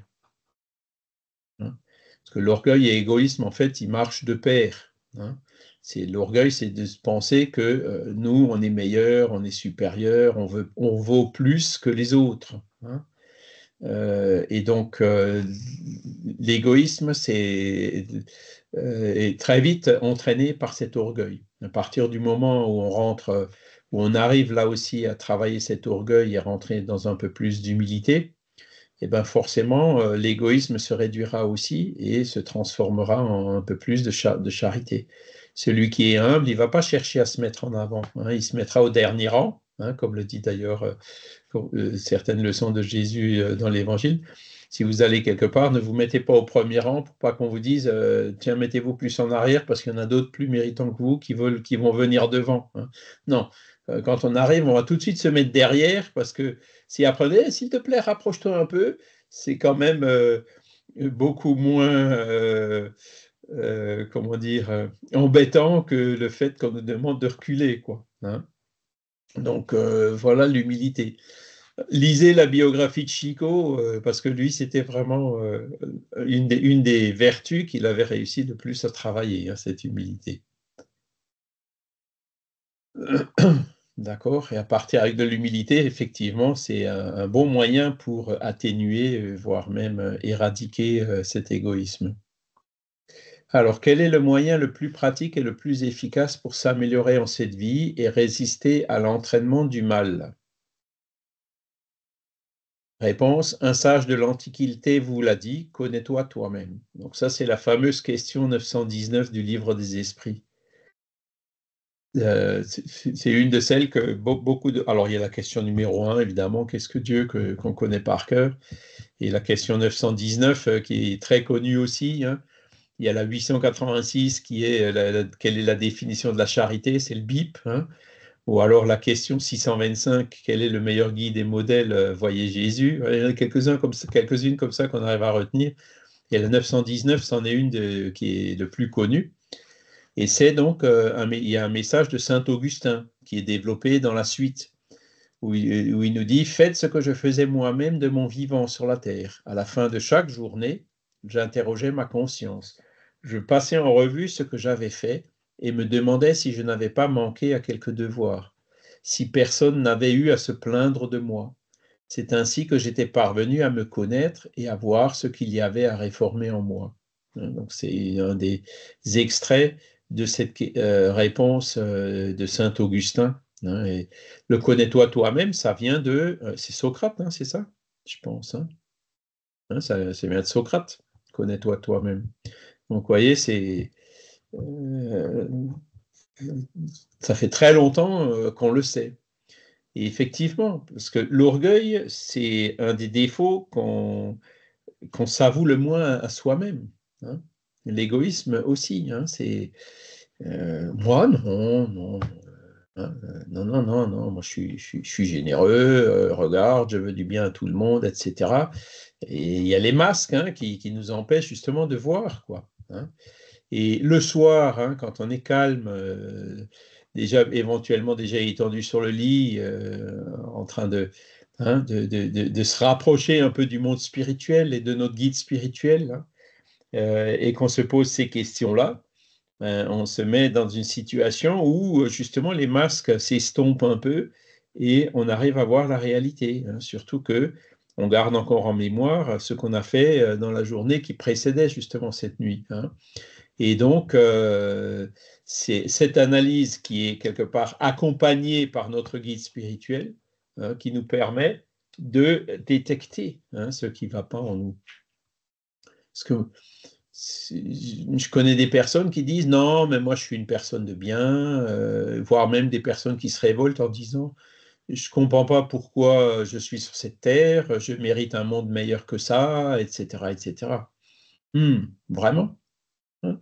Hein. Parce que l'orgueil et l'égoïsme, en fait, ils marchent de pair. Hein. C'est l'orgueil, c'est de se penser que euh, nous, on est meilleur, on est supérieur, on, veut, on vaut plus que les autres. Hein. Euh, et donc, euh, l'égoïsme, c'est euh, est très vite entraîné par cet orgueil. À partir du moment où on rentre, où on arrive là aussi à travailler cet orgueil et rentrer dans un peu plus d'humilité, et ben forcément, euh, l'égoïsme se réduira aussi et se transformera en un peu plus de, char de charité. Celui qui est humble, il ne va pas chercher à se mettre en avant. Hein, il se mettra au dernier rang, hein, comme le dit d'ailleurs euh, euh, certaines leçons de Jésus euh, dans l'Évangile. Si vous allez quelque part, ne vous mettez pas au premier rang pour pas qu'on vous dise euh, tiens, mettez-vous plus en arrière parce qu'il y en a d'autres plus méritants que vous qui, veulent, qui vont venir devant. Hein. Non, euh, quand on arrive, on va tout de suite se mettre derrière parce que si apprenez, s'il te plaît, rapproche-toi un peu, c'est quand même euh, beaucoup moins, euh, euh, comment dire, euh, embêtant que le fait qu'on nous demande de reculer, quoi. Hein. Donc euh, voilà l'humilité. Lisez la biographie de Chico, euh, parce que lui, c'était vraiment euh, une, des, une des vertus qu'il avait réussi le plus à travailler, hein, cette humilité. D'accord? Et à partir avec de l'humilité, effectivement, c'est un, un bon moyen pour atténuer, voire même éradiquer cet égoïsme. Alors, quel est le moyen le plus pratique et le plus efficace pour s'améliorer en cette vie et résister à l'entraînement du mal? Réponse, un sage de l'Antiquité vous l'a dit, connais-toi toi-même. Donc ça, c'est la fameuse question neuf cent dix-neuf du livre des esprits. Euh, c'est une de celles que beaucoup de... Alors, il y a la question numéro un, évidemment, qu'est-ce que Dieu que, qu'on connaît par cœur? Et la question neuf cent dix-neuf, euh, qui est très connue aussi, hein. Il y a la huit cent quatre-vingt-six, qui est la, la, quelle est la définition de la charité? C'est le B I P, hein. Ou alors la question six cent vingt-cinq, quel est le meilleur guide et modèle? euh, Voyez Jésus. Il y en a quelques-uns comme ça, quelques-unes comme ça qu'on arrive à retenir. Et la neuf cent dix-neuf, c'en est une de, qui est le plus connue. Et c'est donc, euh, un, il y a un message de saint Augustin qui est développé dans la suite, où il, où il nous dit « Faites ce que je faisais moi-même de mon vivant sur la terre. À la fin de chaque journée, j'interrogeais ma conscience. Je passais en revue ce que j'avais fait et me demandais si je n'avais pas manqué à quelque devoir, si personne n'avait eu à se plaindre de moi. C'est ainsi que j'étais parvenu à me connaître et à voir ce qu'il y avait à réformer en moi. » Donc c'est un des extraits de cette euh, réponse euh, de saint Augustin. Hein, et le connais-toi toi-même, ça vient de... Euh, c'est Socrate, hein, c'est ça, je pense. Hein. Hein, ça, ça vient de Socrate. Connais-toi toi-même. Donc, vous voyez, c'est... Euh, ça fait très longtemps euh, qu'on le sait. Et effectivement, parce que l'orgueil, c'est un des défauts qu'on qu'on s'avoue le moins à soi-même. Hein. L'égoïsme aussi, hein, c'est... Euh, moi, non, non, hein, euh, non, non, non, non, moi je suis, je suis, je suis généreux, euh, regarde, je veux du bien à tout le monde, et cetera. Et il y a les masques hein, qui, qui nous empêchent justement de voir, quoi. Hein. Et le soir, hein, quand on est calme, euh, déjà éventuellement déjà étendu sur le lit, euh, en train de, hein, de, de, de, de se rapprocher un peu du monde spirituel et de notre guide spirituel, hein, euh, et qu'on se pose ces questions-là, ben, on se met dans une situation où justement les masques s'estompent un peu et on arrive à voir la réalité. Hein, surtout que on garde encore en mémoire ce qu'on a fait dans la journée qui précédait justement cette nuit. Hein. Et donc, euh, c'est cette analyse qui est quelque part accompagnée par notre guide spirituel hein, qui nous permet de détecter hein, ce qui ne va pas en nous. Parce que je connais des personnes qui disent non, mais moi je suis une personne de bien, euh, voire même des personnes qui se révoltent en disant je ne comprends pas pourquoi je suis sur cette terre, je mérite un monde meilleur que ça, et cetera, et cetera. Hmm, vraiment hein,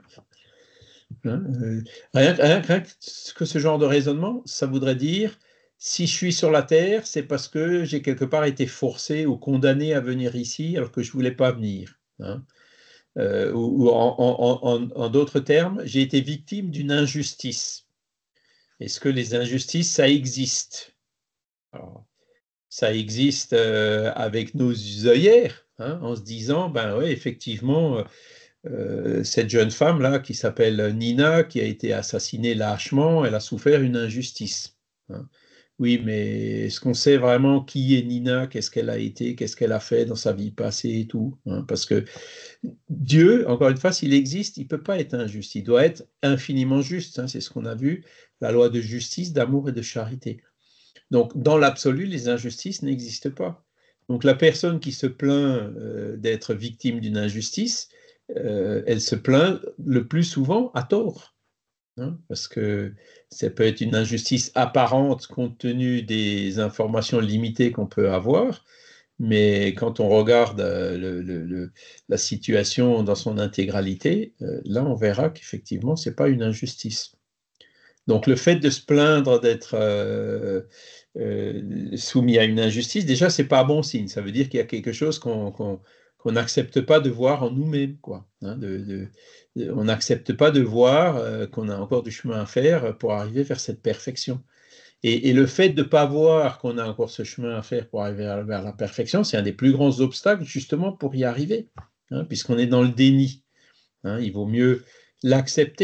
hein, euh, rien, rien, rien que ce genre de raisonnement, ça voudrait dire si je suis sur la terre, c'est parce que j'ai quelque part été forcé ou condamné à venir ici alors que je ne voulais pas venir. Hein. Euh, ou, ou en, en, en, en d'autres termes, j'ai été victime d'une injustice. Est-ce que les injustices, ça existe? Alors, ça existe euh, avec nos œillères, hein, en se disant, ben oui, effectivement, euh, cette jeune femme-là qui s'appelle Nina, qui a été assassinée lâchement, elle a souffert une injustice. Hein. Oui, mais est-ce qu'on sait vraiment qui est Nina, qu'est-ce qu'elle a été, qu'est-ce qu'elle a fait dans sa vie passée et tout hein, parce que Dieu, encore une fois, s'il existe, il ne peut pas être injuste. Il doit être infiniment juste. Hein, c'est ce qu'on a vu, la loi de justice, d'amour et de charité. Donc, dans l'absolu, les injustices n'existent pas. Donc, la personne qui se plaint euh, d'être victime d'une injustice, euh, elle se plaint le plus souvent à tort. Hein, parce que ça peut être une injustice apparente compte tenu des informations limitées qu'on peut avoir, mais quand on regarde euh, le, le, le, la situation dans son intégralité, euh, là on verra qu'effectivement ce n'est pas une injustice. Donc le fait de se plaindre d'être euh, euh, soumis à une injustice, déjà c'est pas bon signe, ça veut dire qu'il y a quelque chose qu'on qu'on, qu'on n'accepte pas de voir en nous-mêmes, quoi. Hein, de, de, de, on n'accepte pas de voir euh, qu'on a encore du chemin à faire pour arriver vers cette perfection. Et, et le fait de ne pas voir qu'on a encore ce chemin à faire pour arriver vers, vers la perfection, c'est un des plus grands obstacles justement pour y arriver, hein, puisqu'on est dans le déni. Hein, il vaut mieux l'accepter,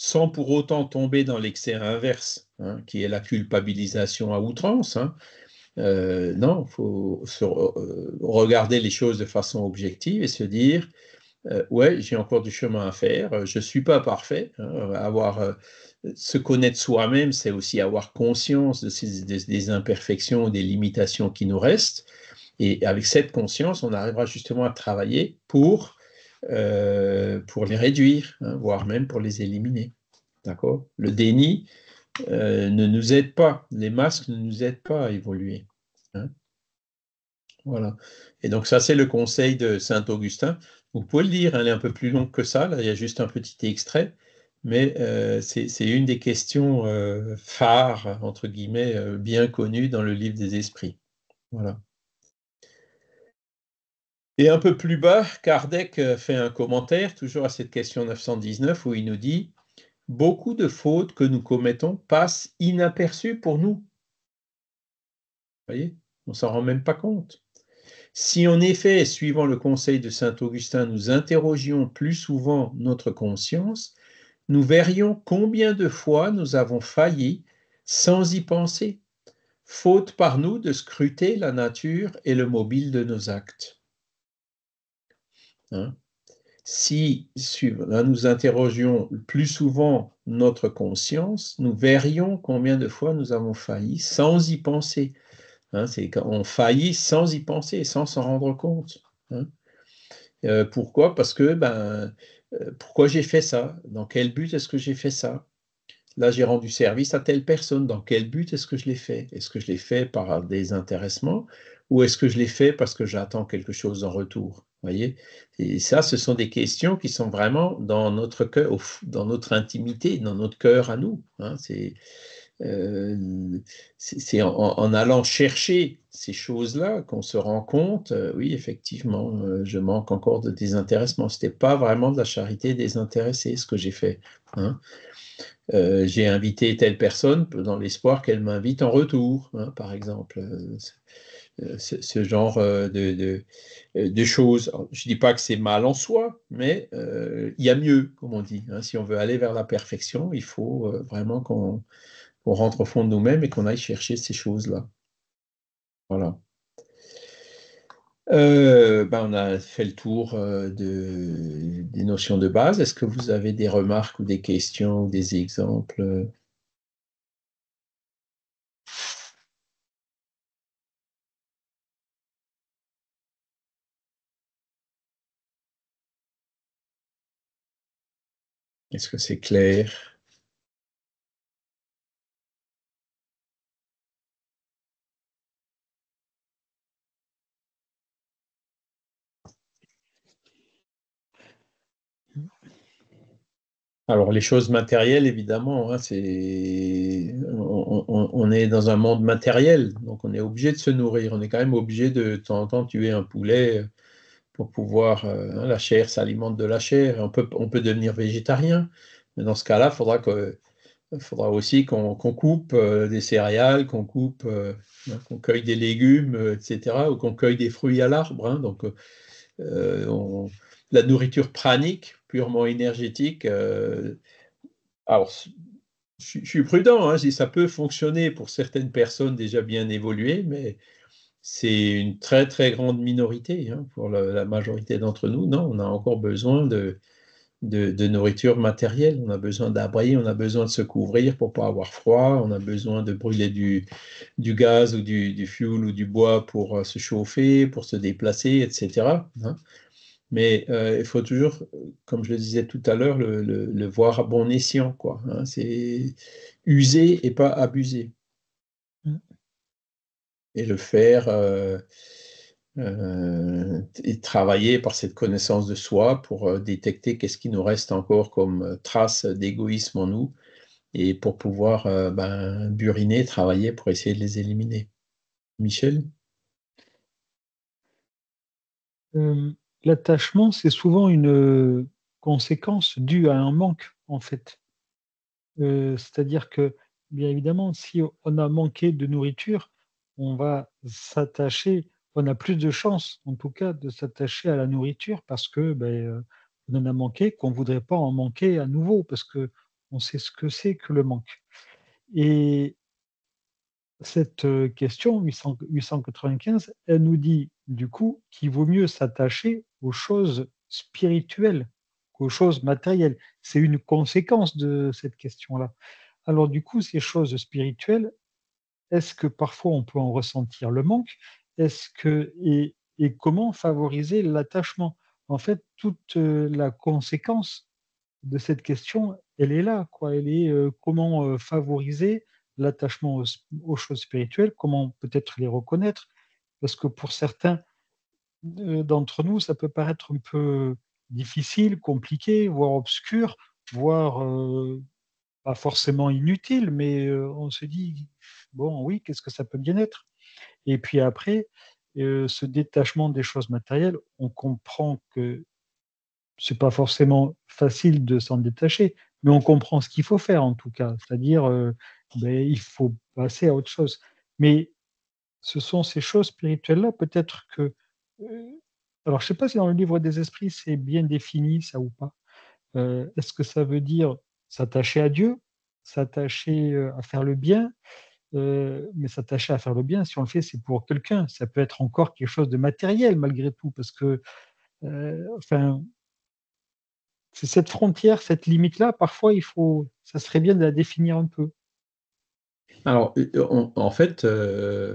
sans pour autant tomber dans l'excès inverse, hein, qui est la culpabilisation à outrance. Hein. Euh, non, il faut se, euh, regarder les choses de façon objective et se dire, euh, ouais, j'ai encore du chemin à faire, je ne suis pas parfait. Hein, avoir, euh, se connaître soi-même, c'est aussi avoir conscience de ces, des, des imperfections, des limitations qui nous restent. Et avec cette conscience, on arrivera justement à travailler pour, euh, pour les réduire, hein, voire même pour les éliminer. D'accord ? Le déni euh, ne nous aide pas, les masques ne nous aident pas à évoluer. Hein. Voilà. Et donc ça, c'est le conseil de Saint Augustin. Vous pouvez le lire, hein, elle est un peu plus longue que ça, là, il y a juste un petit extrait, mais euh, c'est une des questions euh, phares, entre guillemets, euh, bien connues dans le livre des esprits. Voilà. Et un peu plus bas, Kardec fait un commentaire, toujours à cette question neuf cent dix-neuf, où il nous dit « Beaucoup de fautes que nous commettons passent inaperçues pour nous. » Vous voyez, on ne s'en rend même pas compte. Si en effet, suivant le conseil de saint Augustin, nous interrogions plus souvent notre conscience, nous verrions combien de fois nous avons failli sans y penser, faute par nous de scruter la nature et le mobile de nos actes. Hein? Si là, nous interrogions plus souvent notre conscience, nous verrions combien de fois nous avons failli sans y penser. Hein, c'est quand on faillit sans y penser, sans s'en rendre compte. Hein. Euh, pourquoi? Parce que, ben, euh, pourquoi j'ai fait ça? Dans quel but est-ce que j'ai fait ça? Là, j'ai rendu service à telle personne. Dans quel but est-ce que je l'ai fait? Est-ce que je l'ai fait par désintéressement ou est-ce que je l'ai fait parce que j'attends quelque chose en retour? Voyez? Et ça, ce sont des questions qui sont vraiment dans notre cœur, dans notre intimité, dans notre cœur à nous. Hein. C'est euh, c'est en, en allant chercher ces choses-là qu'on se rend compte, euh, oui, effectivement, euh, je manque encore de désintéressement. Ce n'était pas vraiment de la charité désintéressée, ce que j'ai fait. Hein. Euh, j'ai invité telle personne dans l'espoir qu'elle m'invite en retour, hein, par exemple. Euh, ce, ce genre euh, de, de, de choses. Alors, je ne dis pas que c'est mal en soi, mais euh, il y a mieux, comme on dit. Hein. Si on veut aller vers la perfection, il faut euh, vraiment qu'on qu'on rentre au fond de nous-mêmes et qu'on aille chercher ces choses-là. Voilà. Euh, ben on a fait le tour euh, de, des notions de base. Est-ce que vous avez des remarques ou des questions ou des exemples? Est-ce que c'est clair? Alors, les choses matérielles, évidemment, hein, c'est... On, on, on est dans un monde matériel, donc on est obligé de se nourrir. On est quand même obligé de, de temps en temps tuer un poulet pour pouvoir... Euh, la chair s'alimente de la chair. On peut, on peut devenir végétarien, mais dans ce cas-là, il faudra, que, faudra aussi qu'on qu'on coupe euh, des céréales, qu'on coupe, euh, qu'on cueille des légumes, euh, et cetera, ou qu'on cueille des fruits à l'arbre. Hein, donc, euh, on... la nourriture pranique, purement énergétique... Euh, alors, je, je suis prudent, hein, ça peut fonctionner pour certaines personnes déjà bien évoluées, mais c'est une très très grande minorité. Hein, pour la, la majorité d'entre nous. Non, on a encore besoin de, de, de nourriture matérielle, on a besoin d'abri, on a besoin de se couvrir pour ne pas avoir froid, on a besoin de brûler du, du gaz ou du, du fuel ou du bois pour uh, se chauffer, pour se déplacer, et cetera. Hein. Mais euh, il faut toujours, comme je le disais tout à l'heure, le, le, le voir à bon escient, quoi. Hein, c'est user et pas abuser. Mm. Et le faire euh, euh, et travailler par cette connaissance de soi pour euh, détecter qu'est-ce qui nous reste encore comme euh, trace d'égoïsme en nous et pour pouvoir euh, ben, buriner, travailler pour essayer de les éliminer. Michel? Euh, L'attachement, c'est souvent une euh, conséquence due à un manque, en fait. Euh, c'est-à-dire que, bien évidemment, si on a manqué de nourriture, on va s'attacher, on a plus de chances, en tout cas, de s'attacher à la nourriture parce que ben, euh, on en a manqué, qu'on ne voudrait pas en manquer à nouveau, parce que on sait ce que c'est que le manque. Et cette question huit cent quatre-vingt-quinze, elle nous dit du coup qu'il vaut mieux s'attacher aux choses spirituelles qu'aux choses matérielles. C'est une conséquence de cette question-là. Alors du coup, ces choses spirituelles, est-ce que parfois on peut en ressentir le manque? Est-ce que et, et comment favoriser l'attachement? En fait, toute la conséquence de cette question, elle est là, quoi. Elle est euh, comment euh, favoriser l'attachement aux, aux choses spirituelles, comment peut-être les reconnaître, parce que pour certains euh, d'entre nous, ça peut paraître un peu difficile, compliqué, voire obscur, voire euh, pas forcément inutile, mais euh, on se dit, bon, oui, qu'est-ce que ça peut bien être? Et puis après, euh, ce détachement des choses matérielles, on comprend que c'est pas forcément facile de s'en détacher, mais on comprend ce qu'il faut faire en tout cas, c'est-à-dire euh, ben, il faut passer à autre chose. Mais ce sont ces choses spirituelles-là, peut-être que... euh, alors, je ne sais pas si dans le livre des esprits, c'est bien défini ça ou pas. Euh, Est-ce que ça veut dire s'attacher à Dieu, s'attacher euh, à faire le bien, euh, mais s'attacher à faire le bien, si on le fait, c'est pour quelqu'un. Ça peut être encore quelque chose de matériel malgré tout, parce que, euh, enfin, c'est cette frontière, cette limite-là, parfois, il faut, ça serait bien de la définir un peu. Alors, en, en fait, euh,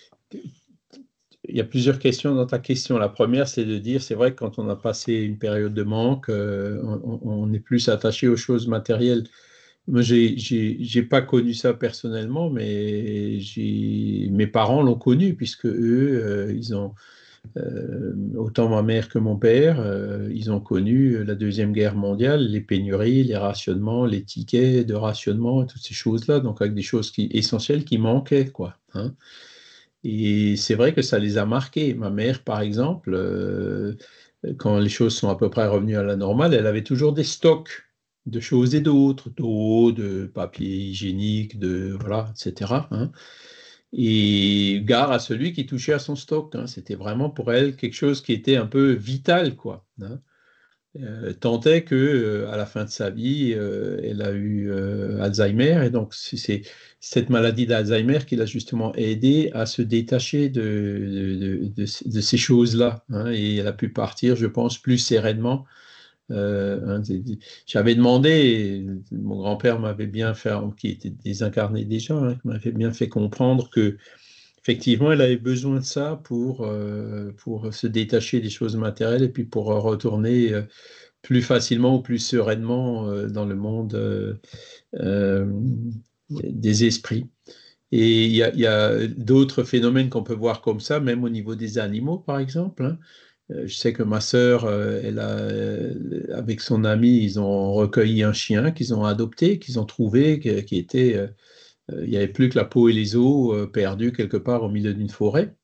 il y a plusieurs questions dans ta question. La première, c'est de dire, c'est vrai que quand on a passé une période de manque, euh, on, on est plus attaché aux choses matérielles. Moi, j'ai, j'ai, j'ai pas connu ça personnellement, mais j'ai, mes parents l'ont connu, puisque eux, euh, ils ont, euh, autant ma mère que mon père, euh, ils ont connu la Deuxième Guerre mondiale, les pénuries, les rationnements, les tickets de rationnement, toutes ces choses-là, donc avec des choses qui, essentielles qui manquaient, quoi, hein. Et c'est vrai que ça les a marqués. Ma mère, par exemple, euh, quand les choses sont à peu près revenues à la normale, elle avait toujours des stocks de choses et d'autres, d'eau, de papier hygiénique, de voilà, et cetera, hein. Et gare à celui qui touchait à son stock, hein. C'était vraiment pour elle quelque chose qui était un peu vital, quoi, hein. Euh, tant est que euh, à la fin de sa vie, euh, elle a eu euh, Alzheimer, et donc c'est c'est cette maladie d'Alzheimer qui l'a justement aidé à se détacher de, de, de, de- de ces choses-là, hein, et elle a pu partir, je pense, plus sereinement. Euh, hein, c'est- J'avais demandé, mon grand-père m'avait bien fait, qui était désincarné déjà, hein, qui m'avait bien fait comprendre que effectivement, elle avait besoin de ça pour, euh, pour se détacher des choses matérielles et puis pour retourner euh, plus facilement ou plus sereinement euh, dans le monde euh, euh, des esprits. Et il y a, il y a d'autres phénomènes qu'on peut voir comme ça, même au niveau des animaux, par exemple, hein. Euh, Je sais que ma sœur, euh, elle a, euh, avec son ami, ils ont recueilli un chien qu'ils ont adopté, qu'ils ont trouvé, qui, qui était, euh, euh, il n'y avait plus que la peau et les os euh, perdus quelque part au milieu d'une forêt.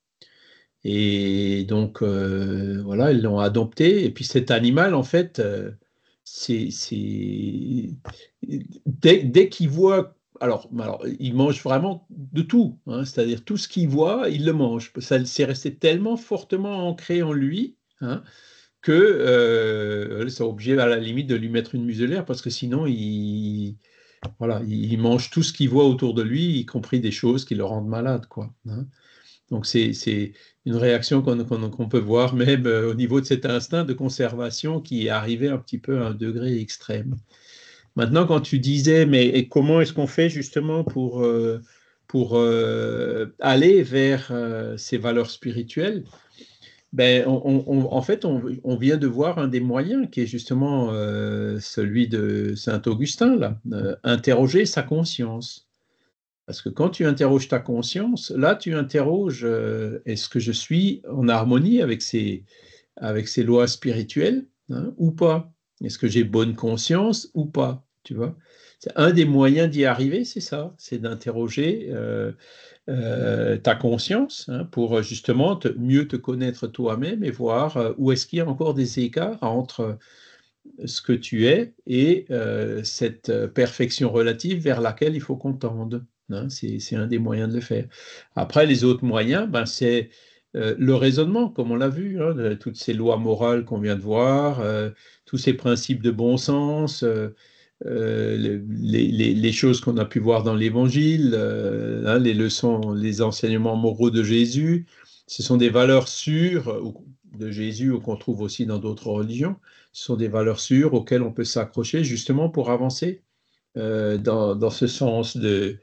Et donc, euh, voilà, ils l'ont adopté. Et puis cet animal, en fait, euh, c'est, c'est... Dès, dès qu'il voit... Alors, alors, il mange vraiment de tout, hein, c'est-à-dire tout ce qu'il voit, il le mange. Ça c'est resté tellement fortement ancré en lui, hein, que euh, ils sont obligés à la limite de lui mettre une muselière parce que sinon, il, voilà, il mange tout ce qu'il voit autour de lui, y compris des choses qui le rendent malade, quoi, hein. Donc, c'est c'est une réaction qu'on qu'on- qu'on peut voir même euh, au niveau de cet instinct de conservation qui est arrivé un petit peu à un degré extrême. Maintenant, quand tu disais, mais et comment est-ce qu'on fait justement pour, euh, pour euh, aller vers euh, ces valeurs spirituelles? Ben, on- on- on- en fait, on, on vient de voir un des moyens qui est justement euh, celui de Saint-Augustin, là, euh, interroger sa conscience. Parce que quand tu interroges ta conscience, là, tu interroges euh, est-ce que je suis en harmonie avec ces, avec ces lois spirituelles, hein, ou pas? Est-ce que j'ai bonne conscience ou pas? Tu vois? C'est un des moyens d'y arriver, c'est ça, c'est d'interroger euh, euh, ta conscience, hein, pour justement te- mieux te connaître toi-même et voir euh, où est-ce qu'il y a encore des écarts entre ce que tu es et euh, cette euh, perfection relative vers laquelle il faut qu'on tende, hein. C'est, c'est un des moyens de le faire. Après, les autres moyens, ben, c'est euh, le raisonnement, comme on l'a vu, hein, de toutes ces lois morales qu'on vient de voir, euh, tous ces principes de bon sens, euh, euh, les, les, les choses qu'on a pu voir dans l'Évangile, euh, hein, les leçons, les enseignements moraux de Jésus. Ce sont des valeurs sûres de Jésus ou qu'on trouve aussi dans d'autres religions. Ce sont des valeurs sûres auxquelles on peut s'accrocher justement pour avancer euh, dans, dans ce sens de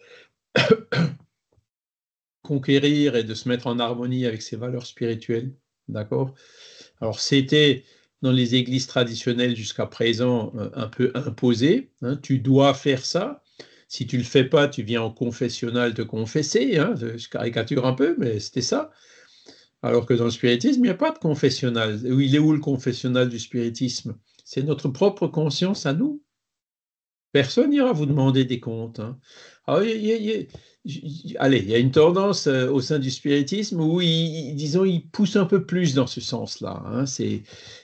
conquérir et de se mettre en harmonie avec ces valeurs spirituelles. D'accord? Alors, c'était dans les églises traditionnelles jusqu'à présent un peu imposé. Hein, tu dois faire ça. Si tu ne le fais pas, tu viens en confessionnal te confesser. Hein, je caricature un peu, mais c'était ça. Alors que dans le spiritisme, il n'y a pas de confessionnal. Il est où le confessionnal du spiritisme? C'est notre propre conscience à nous. Personne n'ira vous demander des comptes. Hein. Alors, il y a, il y a, allez, il y a une tendance euh, au sein du spiritisme où, il, disons, il pousse un peu plus dans ce sens-là. Hein. C'est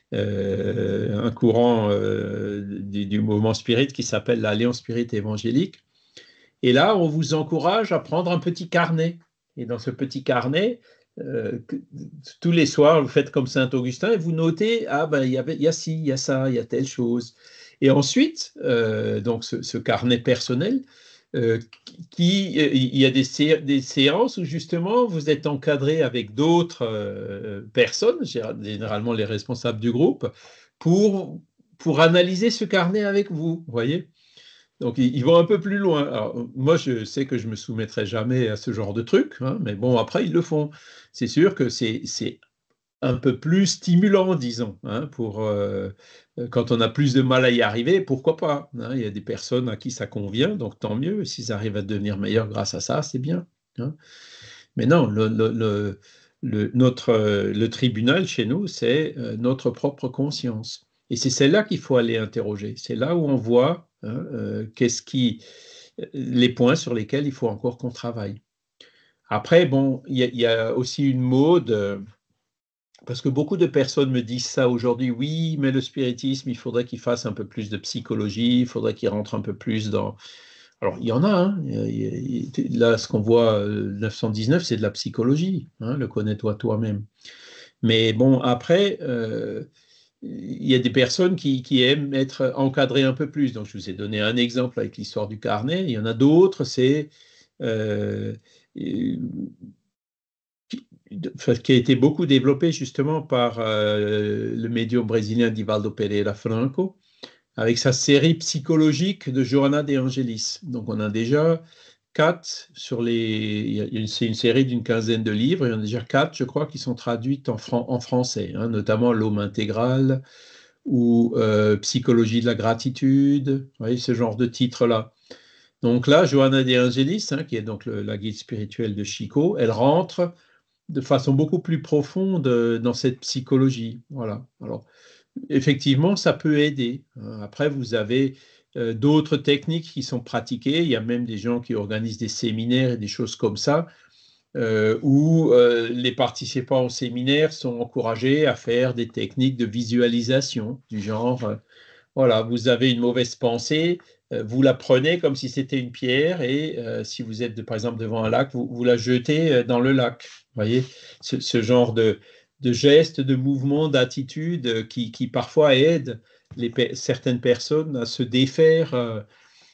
euh, un courant euh, du, du mouvement spirit qui s'appelle l'Alliance Spirit Évangélique. Et là, on vous encourage à prendre un petit carnet. Et dans ce petit carnet, euh, que, tous les soirs, vous faites comme Saint-Augustin et vous notez, ah ben, il y, avait, il y a ci, il y a ça, il y a telle chose. Et ensuite, euh, donc ce, ce carnet personnel, euh, qui, il y a des, sé des séances où justement vous êtes encadré avec d'autres euh, personnes, généralement les responsables du groupe, pour, pour analyser ce carnet avec vous, vous voyez. Donc, ils, ils vont un peu plus loin. Alors, moi, je sais que je me soumettrai jamais à ce genre de truc, hein, mais bon, après, ils le font. C'est sûr que c'est un peu plus stimulant, disons, hein, pour, euh, quand on a plus de mal à y arriver, pourquoi pas, hein, il y a des personnes à qui ça convient, donc tant mieux. S'ils arrivent à devenir meilleurs grâce à ça, c'est bien. Hein. Mais non, le, le, le, le, notre, le tribunal chez nous, c'est notre propre conscience. Et c'est celle-là qu'il faut aller interroger. C'est là où on voit hein, euh, qu'est-ce qui, les points sur lesquels il faut encore qu'on travaille. Après, bon, il y, y, a aussi une mode, euh, parce que beaucoup de personnes me disent ça aujourd'hui, oui, mais le spiritisme, il faudrait qu'il fasse un peu plus de psychologie, il faudrait qu'il rentre un peu plus dans... Alors, il y en a, hein. Là, ce qu'on voit, neuf cent dix-neuf, c'est de la psychologie, hein, le connais-toi toi-même. Mais bon, après, euh, il y a des personnes qui, qui aiment être encadrées un peu plus. Donc, je vous ai donné un exemple avec l'histoire du carnet. Il y en a d'autres, c'est... Euh, qui a été beaucoup développé justement par euh, le médium brésilien Divaldo Pereira Franco, avec sa série psychologique de Joana de Angelis. Donc on a déjà quatre sur les... C'est une série d'une quinzaine de livres, il y en a déjà quatre, je crois, qui sont traduites en, fran... en français, hein, notamment L'homme intégral ou euh, Psychologie de la gratitude, vous voyez, ce genre de titres-là. Donc là, Joana de Angelis, hein, qui est donc le, la guide spirituelle de Chico, elle rentre de façon beaucoup plus profonde dans cette psychologie. Voilà. Alors, effectivement, ça peut aider. Après, vous avez euh, d'autres techniques qui sont pratiquées. Il y a même des gens qui organisent des séminaires et des choses comme ça, euh, où euh, les participants au séminaire sont encouragés à faire des techniques de visualisation, du genre, euh, voilà, vous avez une mauvaise pensée, euh, vous la prenez comme si c'était une pierre et euh, si vous êtes, de, par exemple, devant un lac, vous, vous la jetez dans le lac. Vous voyez, ce, ce genre de, de gestes, de mouvements, d'attitudes qui, qui parfois aident les, certaines personnes à se défaire euh,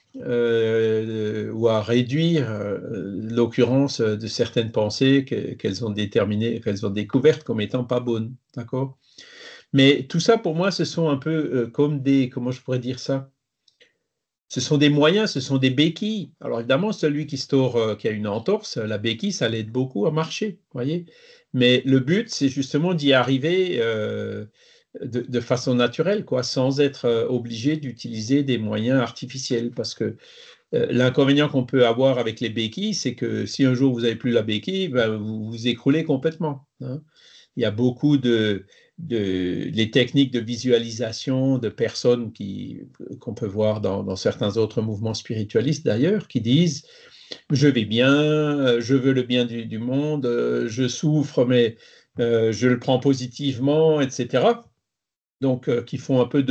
euh, ou à réduire euh, l'occurrence de certaines pensées qu'elles ont déterminées, qu'elles ont découvertes comme étant pas bonnes. D'accord ? Mais tout ça, pour moi, ce sont un peu euh, comme des, comment je pourrais dire ça? Ce sont des moyens, ce sont des béquilles. Alors évidemment, celui qui store, euh, qui a une entorse, la béquille, ça l'aide beaucoup à marcher, voyez. Mais le but, c'est justement d'y arriver euh, de, de façon naturelle, quoi, sans être euh, obligé d'utiliser des moyens artificiels. Parce que euh, l'inconvénient qu'on peut avoir avec les béquilles, c'est que si un jour vous n'avez plus la béquille, ben, vous vous écroulez complètement. Hein. Il y a beaucoup de, de les techniques de visualisation de personnes qui, qu'on peut voir dans, dans certains autres mouvements spiritualistes d'ailleurs, qui disent « je vais bien, je veux le bien du, du monde, je souffre, mais euh, je le prends positivement, et cetera » Donc, euh, qui font un peu de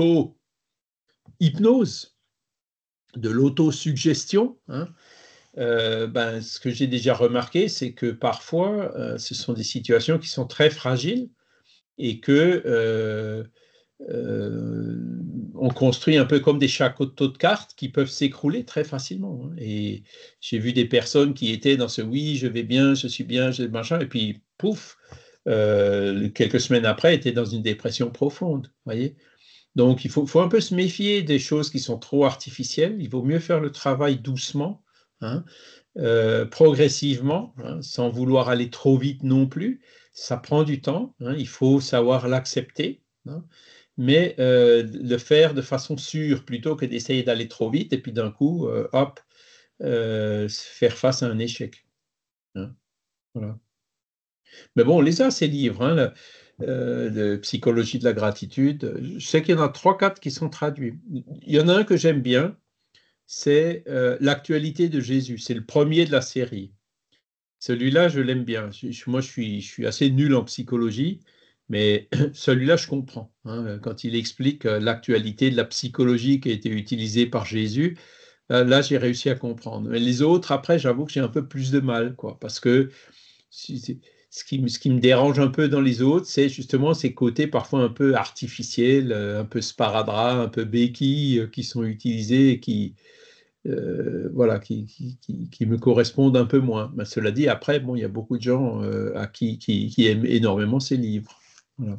l'auto-hypnose, de l'autosuggestion, hein. Euh, ben, ce que j'ai déjà remarqué, c'est que parfois, euh, ce sont des situations qui sont très fragiles et que euh, euh, on construit un peu comme des châteaux de cartes qui peuvent s'écrouler très facilement. Hein. Et j'ai vu des personnes qui étaient dans ce oui, je vais bien, je suis bien, je machin, et puis pouf, euh, quelques semaines après, étaient dans une dépression profonde. Voyez. Donc il faut, faut un peu se méfier des choses qui sont trop artificielles. Il vaut mieux faire le travail doucement, hein, euh, progressivement, hein, sans vouloir aller trop vite non plus. Ça prend du temps. Hein, il faut savoir l'accepter. Hein, mais euh, le faire de façon sûre plutôt que d'essayer d'aller trop vite et puis d'un coup, euh, hop, euh, faire face à un échec. Hein, voilà. Mais bon, on les a, ces livres, hein, le, euh, de psychologie de la gratitude. Je sais qu'il y en a trois, quatre qui sont traduits. Il y en a un que j'aime bien, c'est euh, l'actualité de Jésus. C'est le premier de la série. Celui-là, je l'aime bien. Je, moi, je suis, je suis assez nul en psychologie, mais celui-là, je comprends. Hein, quand il explique l'actualité de la psychologie qui a été utilisée par Jésus, là, là j'ai réussi à comprendre. Mais les autres, après, j'avoue que j'ai un peu plus de mal, quoi, parce que si, ce, qui, ce qui me dérange un peu dans les autres, c'est justement ces côtés parfois un peu artificiels, un peu sparadrap, un peu béquilles qui sont utilisés et qui, euh, voilà, qui, qui, qui, qui me correspondent un peu moins. Mais cela dit, après, bon, il y a beaucoup de gens euh, à qui, qui, qui aiment énormément ces livres. Voilà.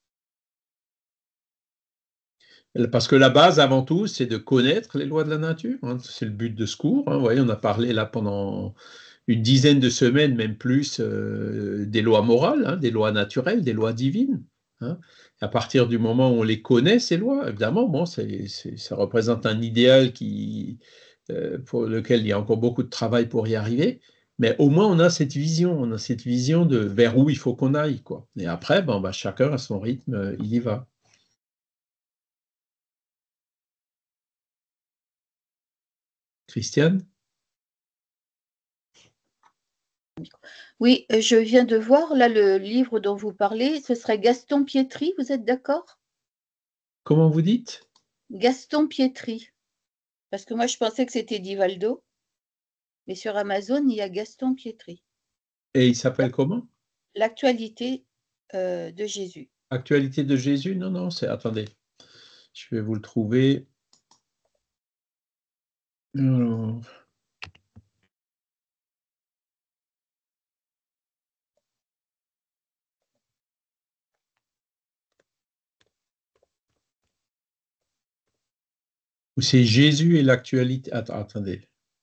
Parce que la base, avant tout, c'est de connaître les lois de la nature. Hein. C'est le but de ce cours. Hein. Vous voyez, on a parlé là pendant une dizaine de semaines, même plus, euh, des lois morales, hein, des lois naturelles, des lois divines. Hein. À partir du moment où on les connaît, ces lois, évidemment, bon, c'est, c'est, ça représente un idéal qui, euh, pour lequel il y a encore beaucoup de travail pour y arriver. Mais au moins, on a cette vision, on a cette vision de vers où il faut qu'on aille, quoi. Et après, bon, bah, chacun à son rythme, il y va. Christiane? Oui, je viens de voir, là, le livre dont vous parlez, ce serait Gaston Pietri, vous êtes d'accord? Comment vous dites? Gaston Pietri. Parce que moi, je pensais que c'était Divaldo, mais sur Amazon, il y a Gaston Pietri. Et il s'appelle comment? L'actualité euh, de Jésus. Actualité de Jésus? Non, non, c'est... Attendez, je vais vous le trouver. Alors... Ou c'est Jésus et l'actualité. Attends, attendez.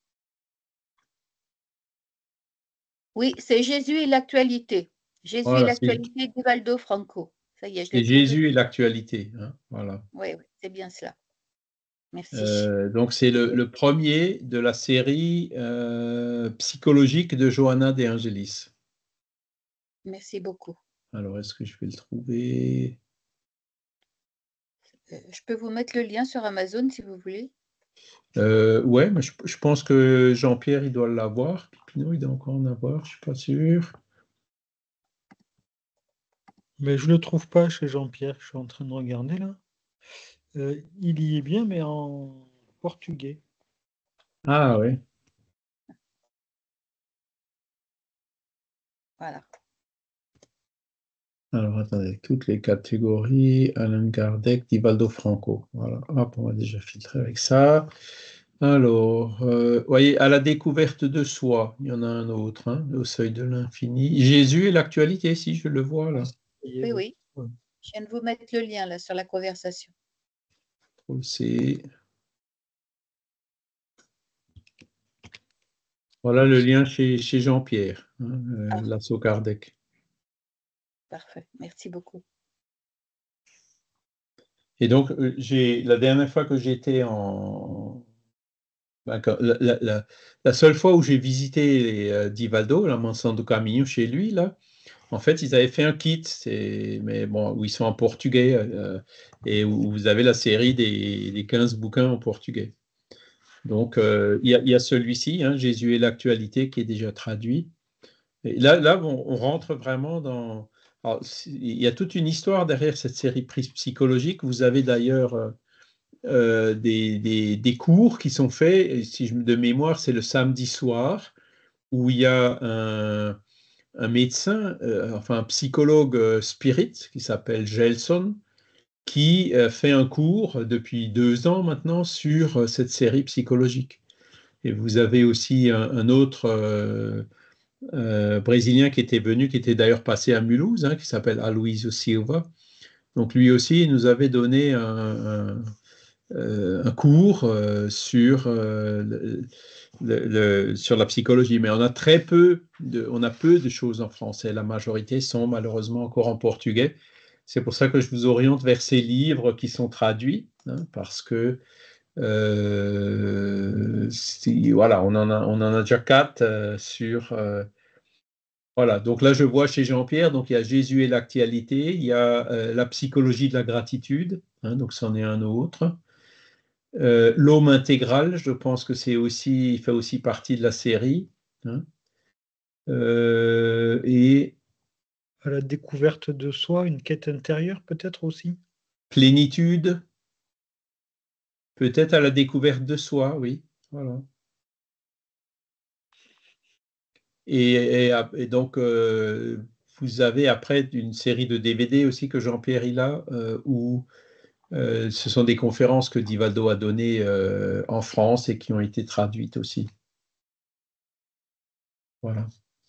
Oui, c'est Jésus et l'actualité. Jésus Voilà, et l'actualité d'Ivaldo Franco. Ça y est, je l'ai c'est trouvé. Jésus et l'actualité. Hein, voilà. Oui, oui, c'est bien cela. Merci. Euh, donc, c'est le, le premier de la série euh, psychologique de Johanna De Angelis. Merci beaucoup. Alors, est-ce que je vais le trouver? Euh, je peux vous mettre le lien sur Amazon si vous voulez. Euh, ouais, mais je, je pense que Jean-Pierre, il doit l'avoir. Pipino, il doit encore en avoir, je ne suis pas sûr. Mais je ne le trouve pas chez Jean-Pierre, je suis en train de regarder là. Euh, il y est bien, mais en portugais. Ah oui. Voilà. Alors, attendez, toutes les catégories, Alain Kardec, Divaldo Franco. Voilà, hop, on va déjà filtrer avec ça. Alors, euh, voyez, à la découverte de soi, il y en a un autre, hein, au seuil de l'infini. Jésus et l'actualité, si je le vois là. Oui, oui. Je viens de vous mettre le lien là sur la conversation. C'est... Voilà le lien chez, chez Jean-Pierre, hein, euh, Ah. l'assaut Kardec. Parfait, merci beaucoup. Et donc, euh, j'ai, la dernière fois que j'étais en... La, la, la, la seule fois où j'ai visité les, euh, Divaldo, la Mansão do Caminho, chez lui, là, en fait, ils avaient fait un kit, mais bon, où ils sont en portugais, euh, et où vous avez la série des, des quinze bouquins en portugais. Donc, euh, il y a, y a celui-ci, hein, Jésus et l'actualité, qui est déjà traduit. Et là, là on, on rentre vraiment dans... Alors, il y a toute une histoire derrière cette série psychologique. Vous avez d'ailleurs... Euh, Euh, des, des, des cours qui sont faits, si je, de mémoire, c'est le samedi soir, où il y a un, un médecin, euh, enfin un psychologue euh, spirit, qui s'appelle Gelson, qui euh, fait un cours depuis deux ans maintenant sur euh, cette série psychologique. Et vous avez aussi un, un autre euh, euh, Brésilien qui était venu, qui était d'ailleurs passé à Mulhouse, hein, qui s'appelle Aloysio Silva. Donc lui aussi, il nous avait donné un, un, euh, un cours euh, sur, euh, le, le, le, sur la psychologie. Mais on a très peu de, on a peu de choses en français. La majorité sont malheureusement encore en portugais. C'est pour ça que je vous oriente vers ces livres qui sont traduits, hein, parce que euh, si, voilà, on en a, on en a déjà quatre euh, sur. Euh, voilà, donc là je vois chez Jean-Pierre, donc il y a Jésus et l'actualité, il y a euh, la psychologie de la gratitude, hein, donc c'en est un autre. Euh, L'homme intégral, je pense que c'est aussi, il fait aussi partie de la série, hein. Euh, et À la découverte de soi, une quête intérieure peut-être aussi. plénitude, peut-être à la découverte de soi, oui, voilà. Et, et, et donc, euh, vous avez après une série de D V D aussi que Jean-Pierre il a, euh, où euh, ce sont des conférences que Divaldo a données euh, en France et qui ont été traduites aussi. Voilà.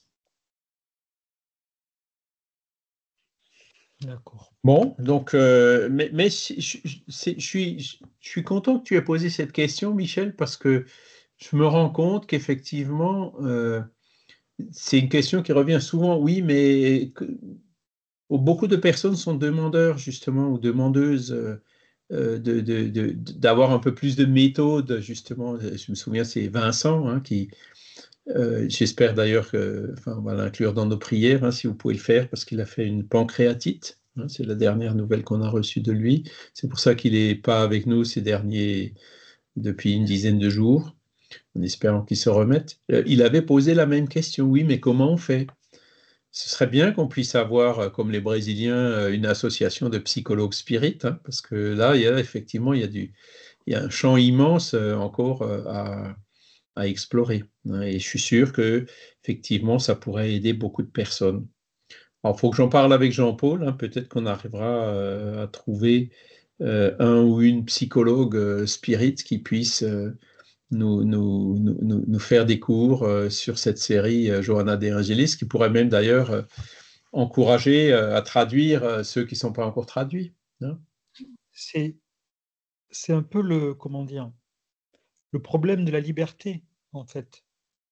D'accord. Bon, donc, euh, mais, mais je, je, je, suis, je suis content que tu aies posé cette question, Michel, parce que je me rends compte qu'effectivement, euh, c'est une question qui revient souvent, oui, mais que, beaucoup de personnes sont demandeurs, justement, ou demandeuses euh, euh, de, de, de, d'avoir un peu plus de méthode, justement. Je me souviens, c'est Vincent, hein, qui, euh, j'espère d'ailleurs que, enfin, on va l'inclure dans nos prières, hein, si vous pouvez le faire, parce qu'il a fait une pancréatite, hein, c'est la dernière nouvelle qu'on a reçue de lui. C'est pour ça qu'il n'est pas avec nous ces derniers, depuis une dizaine de jours, en espérant qu'il se remette. Euh, il avait posé la même question, oui, mais comment on fait? Ce serait bien qu'on puisse avoir, euh, comme les Brésiliens, euh, une association de psychologues spirites, hein, parce que là, il y a effectivement, il y a du, il y a un champ immense euh, encore euh, à, à explorer, hein, et je suis sûr que effectivement, ça pourrait aider beaucoup de personnes. Alors, il faut que j'en parle avec Jean-Paul, hein, peut-être qu'on arrivera euh, à trouver euh, un ou une psychologue euh, spirit qui puisse euh, nous, nous, nous, nous faire des cours euh, sur cette série euh, Johanna de Angelis, qui pourrait même d'ailleurs euh, encourager euh, à traduire euh, ceux qui ne sont pas encore traduits, hein. C'est, c'est un peu le, comment dire, le problème de la liberté, en fait.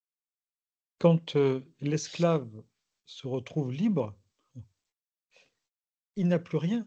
Quand euh, l'esclave se retrouve libre, il n'a plus rien.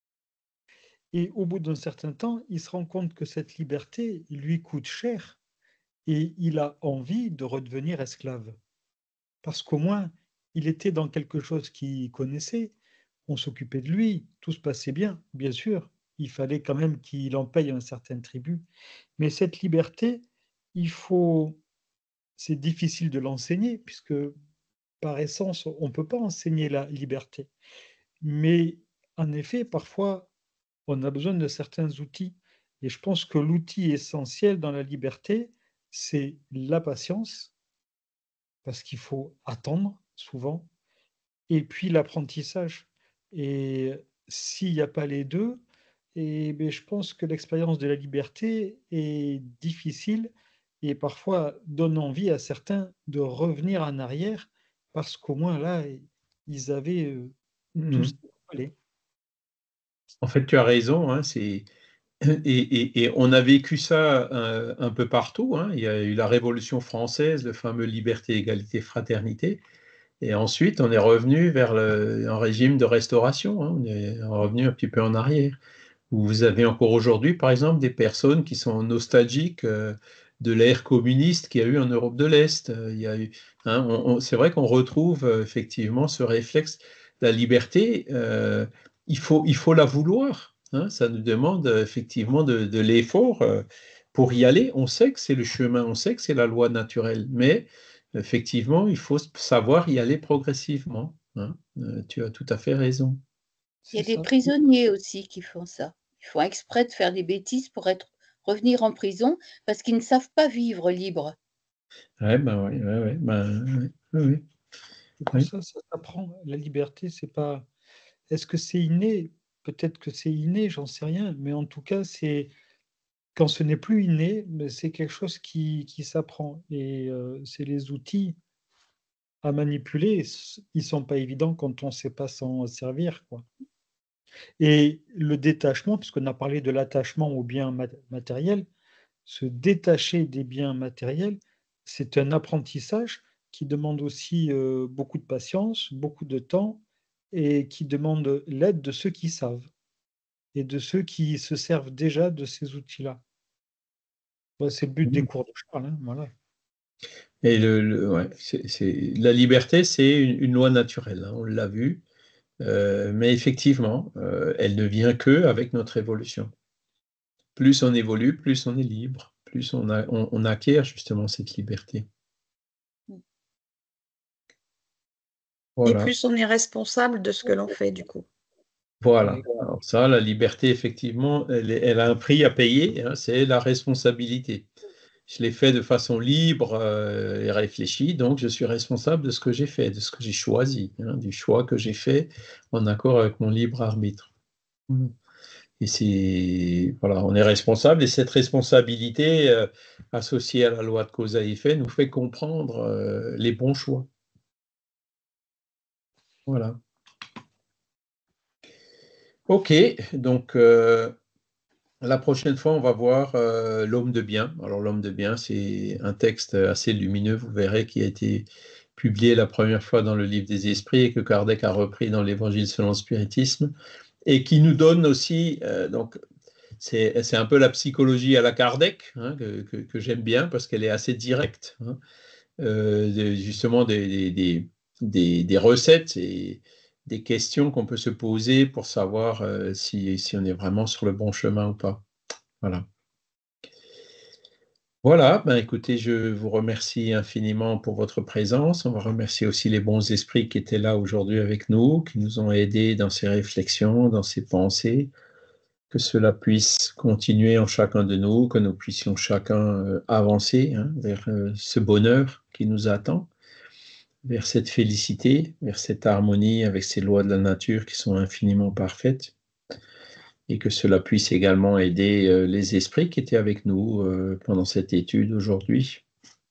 Et au bout d'un certain temps, il se rend compte que cette liberté lui coûte cher et il a envie de redevenir esclave. Parce qu'au moins, il était dans quelque chose qu'il connaissait, on s'occupait de lui, tout se passait bien, bien sûr. Il fallait quand même qu'il en paye un certain tribut. Mais cette liberté, il faut, c'est difficile de l'enseigner, puisque par essence, on ne peut pas enseigner la liberté. Mais en effet, parfois, on a besoin de certains outils. Et je pense que l'outil essentiel dans la liberté, c'est la patience, parce qu'il faut attendre souvent, et puis l'apprentissage. Et s'il n'y a pas les deux, et bien, je pense que l'expérience de la liberté est difficile et parfois donne envie à certains de revenir en arrière parce qu'au moins là, ils avaient euh, tout ce Mhm. qu'il fallait. En fait, tu as raison, hein, c'est... Et, et- et on a vécu ça euh, un peu partout, hein. Il y a eu la Révolution française, le fameux liberté, égalité, fraternité. Et ensuite, on est revenu vers le, un régime de restauration, hein. On est revenu un petit peu en arrière. Où vous avez encore aujourd'hui, par exemple, des personnes qui sont nostalgiques euh, de l'ère communiste qu'il y a eu en Europe de l'Est. Euh, il y a eu, hein, on- on- c'est vrai qu'on retrouve euh, effectivement ce réflexe. La liberté, euh, il faut, il faut la vouloir, hein. Ça nous demande euh, effectivement de, de l'effort euh, pour y aller. On sait que c'est le chemin, on sait que c'est la loi naturelle, mais effectivement, il faut savoir y aller progressivement, hein. Euh, tu as tout à fait raison. Il y C'est a des ça. prisonniers aussi qui font ça. Ils font exprès de faire des bêtises pour être, revenir en prison parce qu'ils ne savent pas vivre libre. Ouais, ben oui, ouais, ouais, ben, oui, oui, C'est pour oui. ça, ça s'apprend. La liberté, c'est pas. Est-ce que c'est inné? peut-être que c'est inné, j'en sais rien, mais en tout cas, c'est quand ce n'est plus inné, mais c'est quelque chose qui, qui s'apprend. Et euh, c'est les outils à manipuler, ils sont pas évidents quand on ne sait pas s'en servir, quoi. Et le détachement, puisqu'on a parlé de l'attachement aux biens mat- matériels, se détacher des biens matériels, c'est un apprentissage qui demande aussi euh, beaucoup de patience, beaucoup de temps, et qui demande l'aide de ceux qui savent et de ceux qui se servent déjà de ces outils-là. Ouais, c'est le but des cours de Charles, hein, voilà. Et le, le- ouais, c'est, c'est- la liberté, c'est une, une loi naturelle, hein, on l'a vu. Euh, mais effectivement, euh, elle ne vient que avec notre évolution. Plus on évolue, plus on est libre, plus on, a, on, on acquiert justement cette liberté. Et Voilà. plus on est responsable de ce que l'on fait, du coup. Voilà. Alors ça, la liberté, effectivement, elle, est- elle a un prix à payer, hein, c'est la responsabilité. Je l'ai fait de façon libre euh, et réfléchie, donc je suis responsable de ce que j'ai fait, de ce que j'ai choisi, hein, du choix que j'ai fait en accord avec mon libre arbitre. Mmh. Et c'est, voilà, on est responsable, et cette responsabilité euh, associée à la loi de cause à effet nous fait comprendre euh, les bons choix. Voilà. Ok, donc euh, la prochaine fois, on va voir euh, l'homme de bien. Alors l'homme de bien, c'est un texte assez lumineux, vous verrez, qui a été publié la première fois dans le livre des esprits et que Kardec a repris dans l'Évangile selon le spiritisme, et qui nous donne aussi, euh, donc c'est, c'est un peu la psychologie à la Kardec, hein, que, que, que j'aime bien parce qu'elle est assez directe, hein, euh, de- justement des, des, des, des, des recettes et des questions qu'on peut se poser pour savoir euh, si, si on est vraiment sur le bon chemin ou pas. Voilà. Voilà, ben écoutez, je vous remercie infiniment pour votre présence. On va remercier aussi les bons esprits qui étaient là aujourd'hui avec nous, qui nous ont aidés dans ces réflexions, dans ces pensées. Que cela puisse continuer en chacun de nous, que nous puissions chacun euh, avancer, hein, vers euh, ce bonheur qui nous attend, vers cette félicité, vers cette harmonie avec ces lois de la nature qui sont infiniment parfaites, et que cela puisse également aider euh, les esprits qui étaient avec nous euh, pendant cette étude aujourd'hui,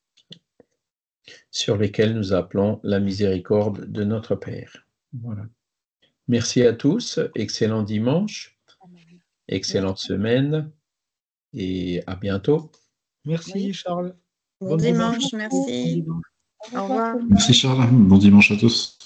sur lesquels nous appelons la miséricorde de notre Père. Voilà. Merci à tous, excellent dimanche, excellente semaine, et à bientôt. Merci Oui. Charles. Bon Bon dimanche, dimanche. merci. Bon dimanche. Au revoir. Merci Charles, bon dimanche à tous.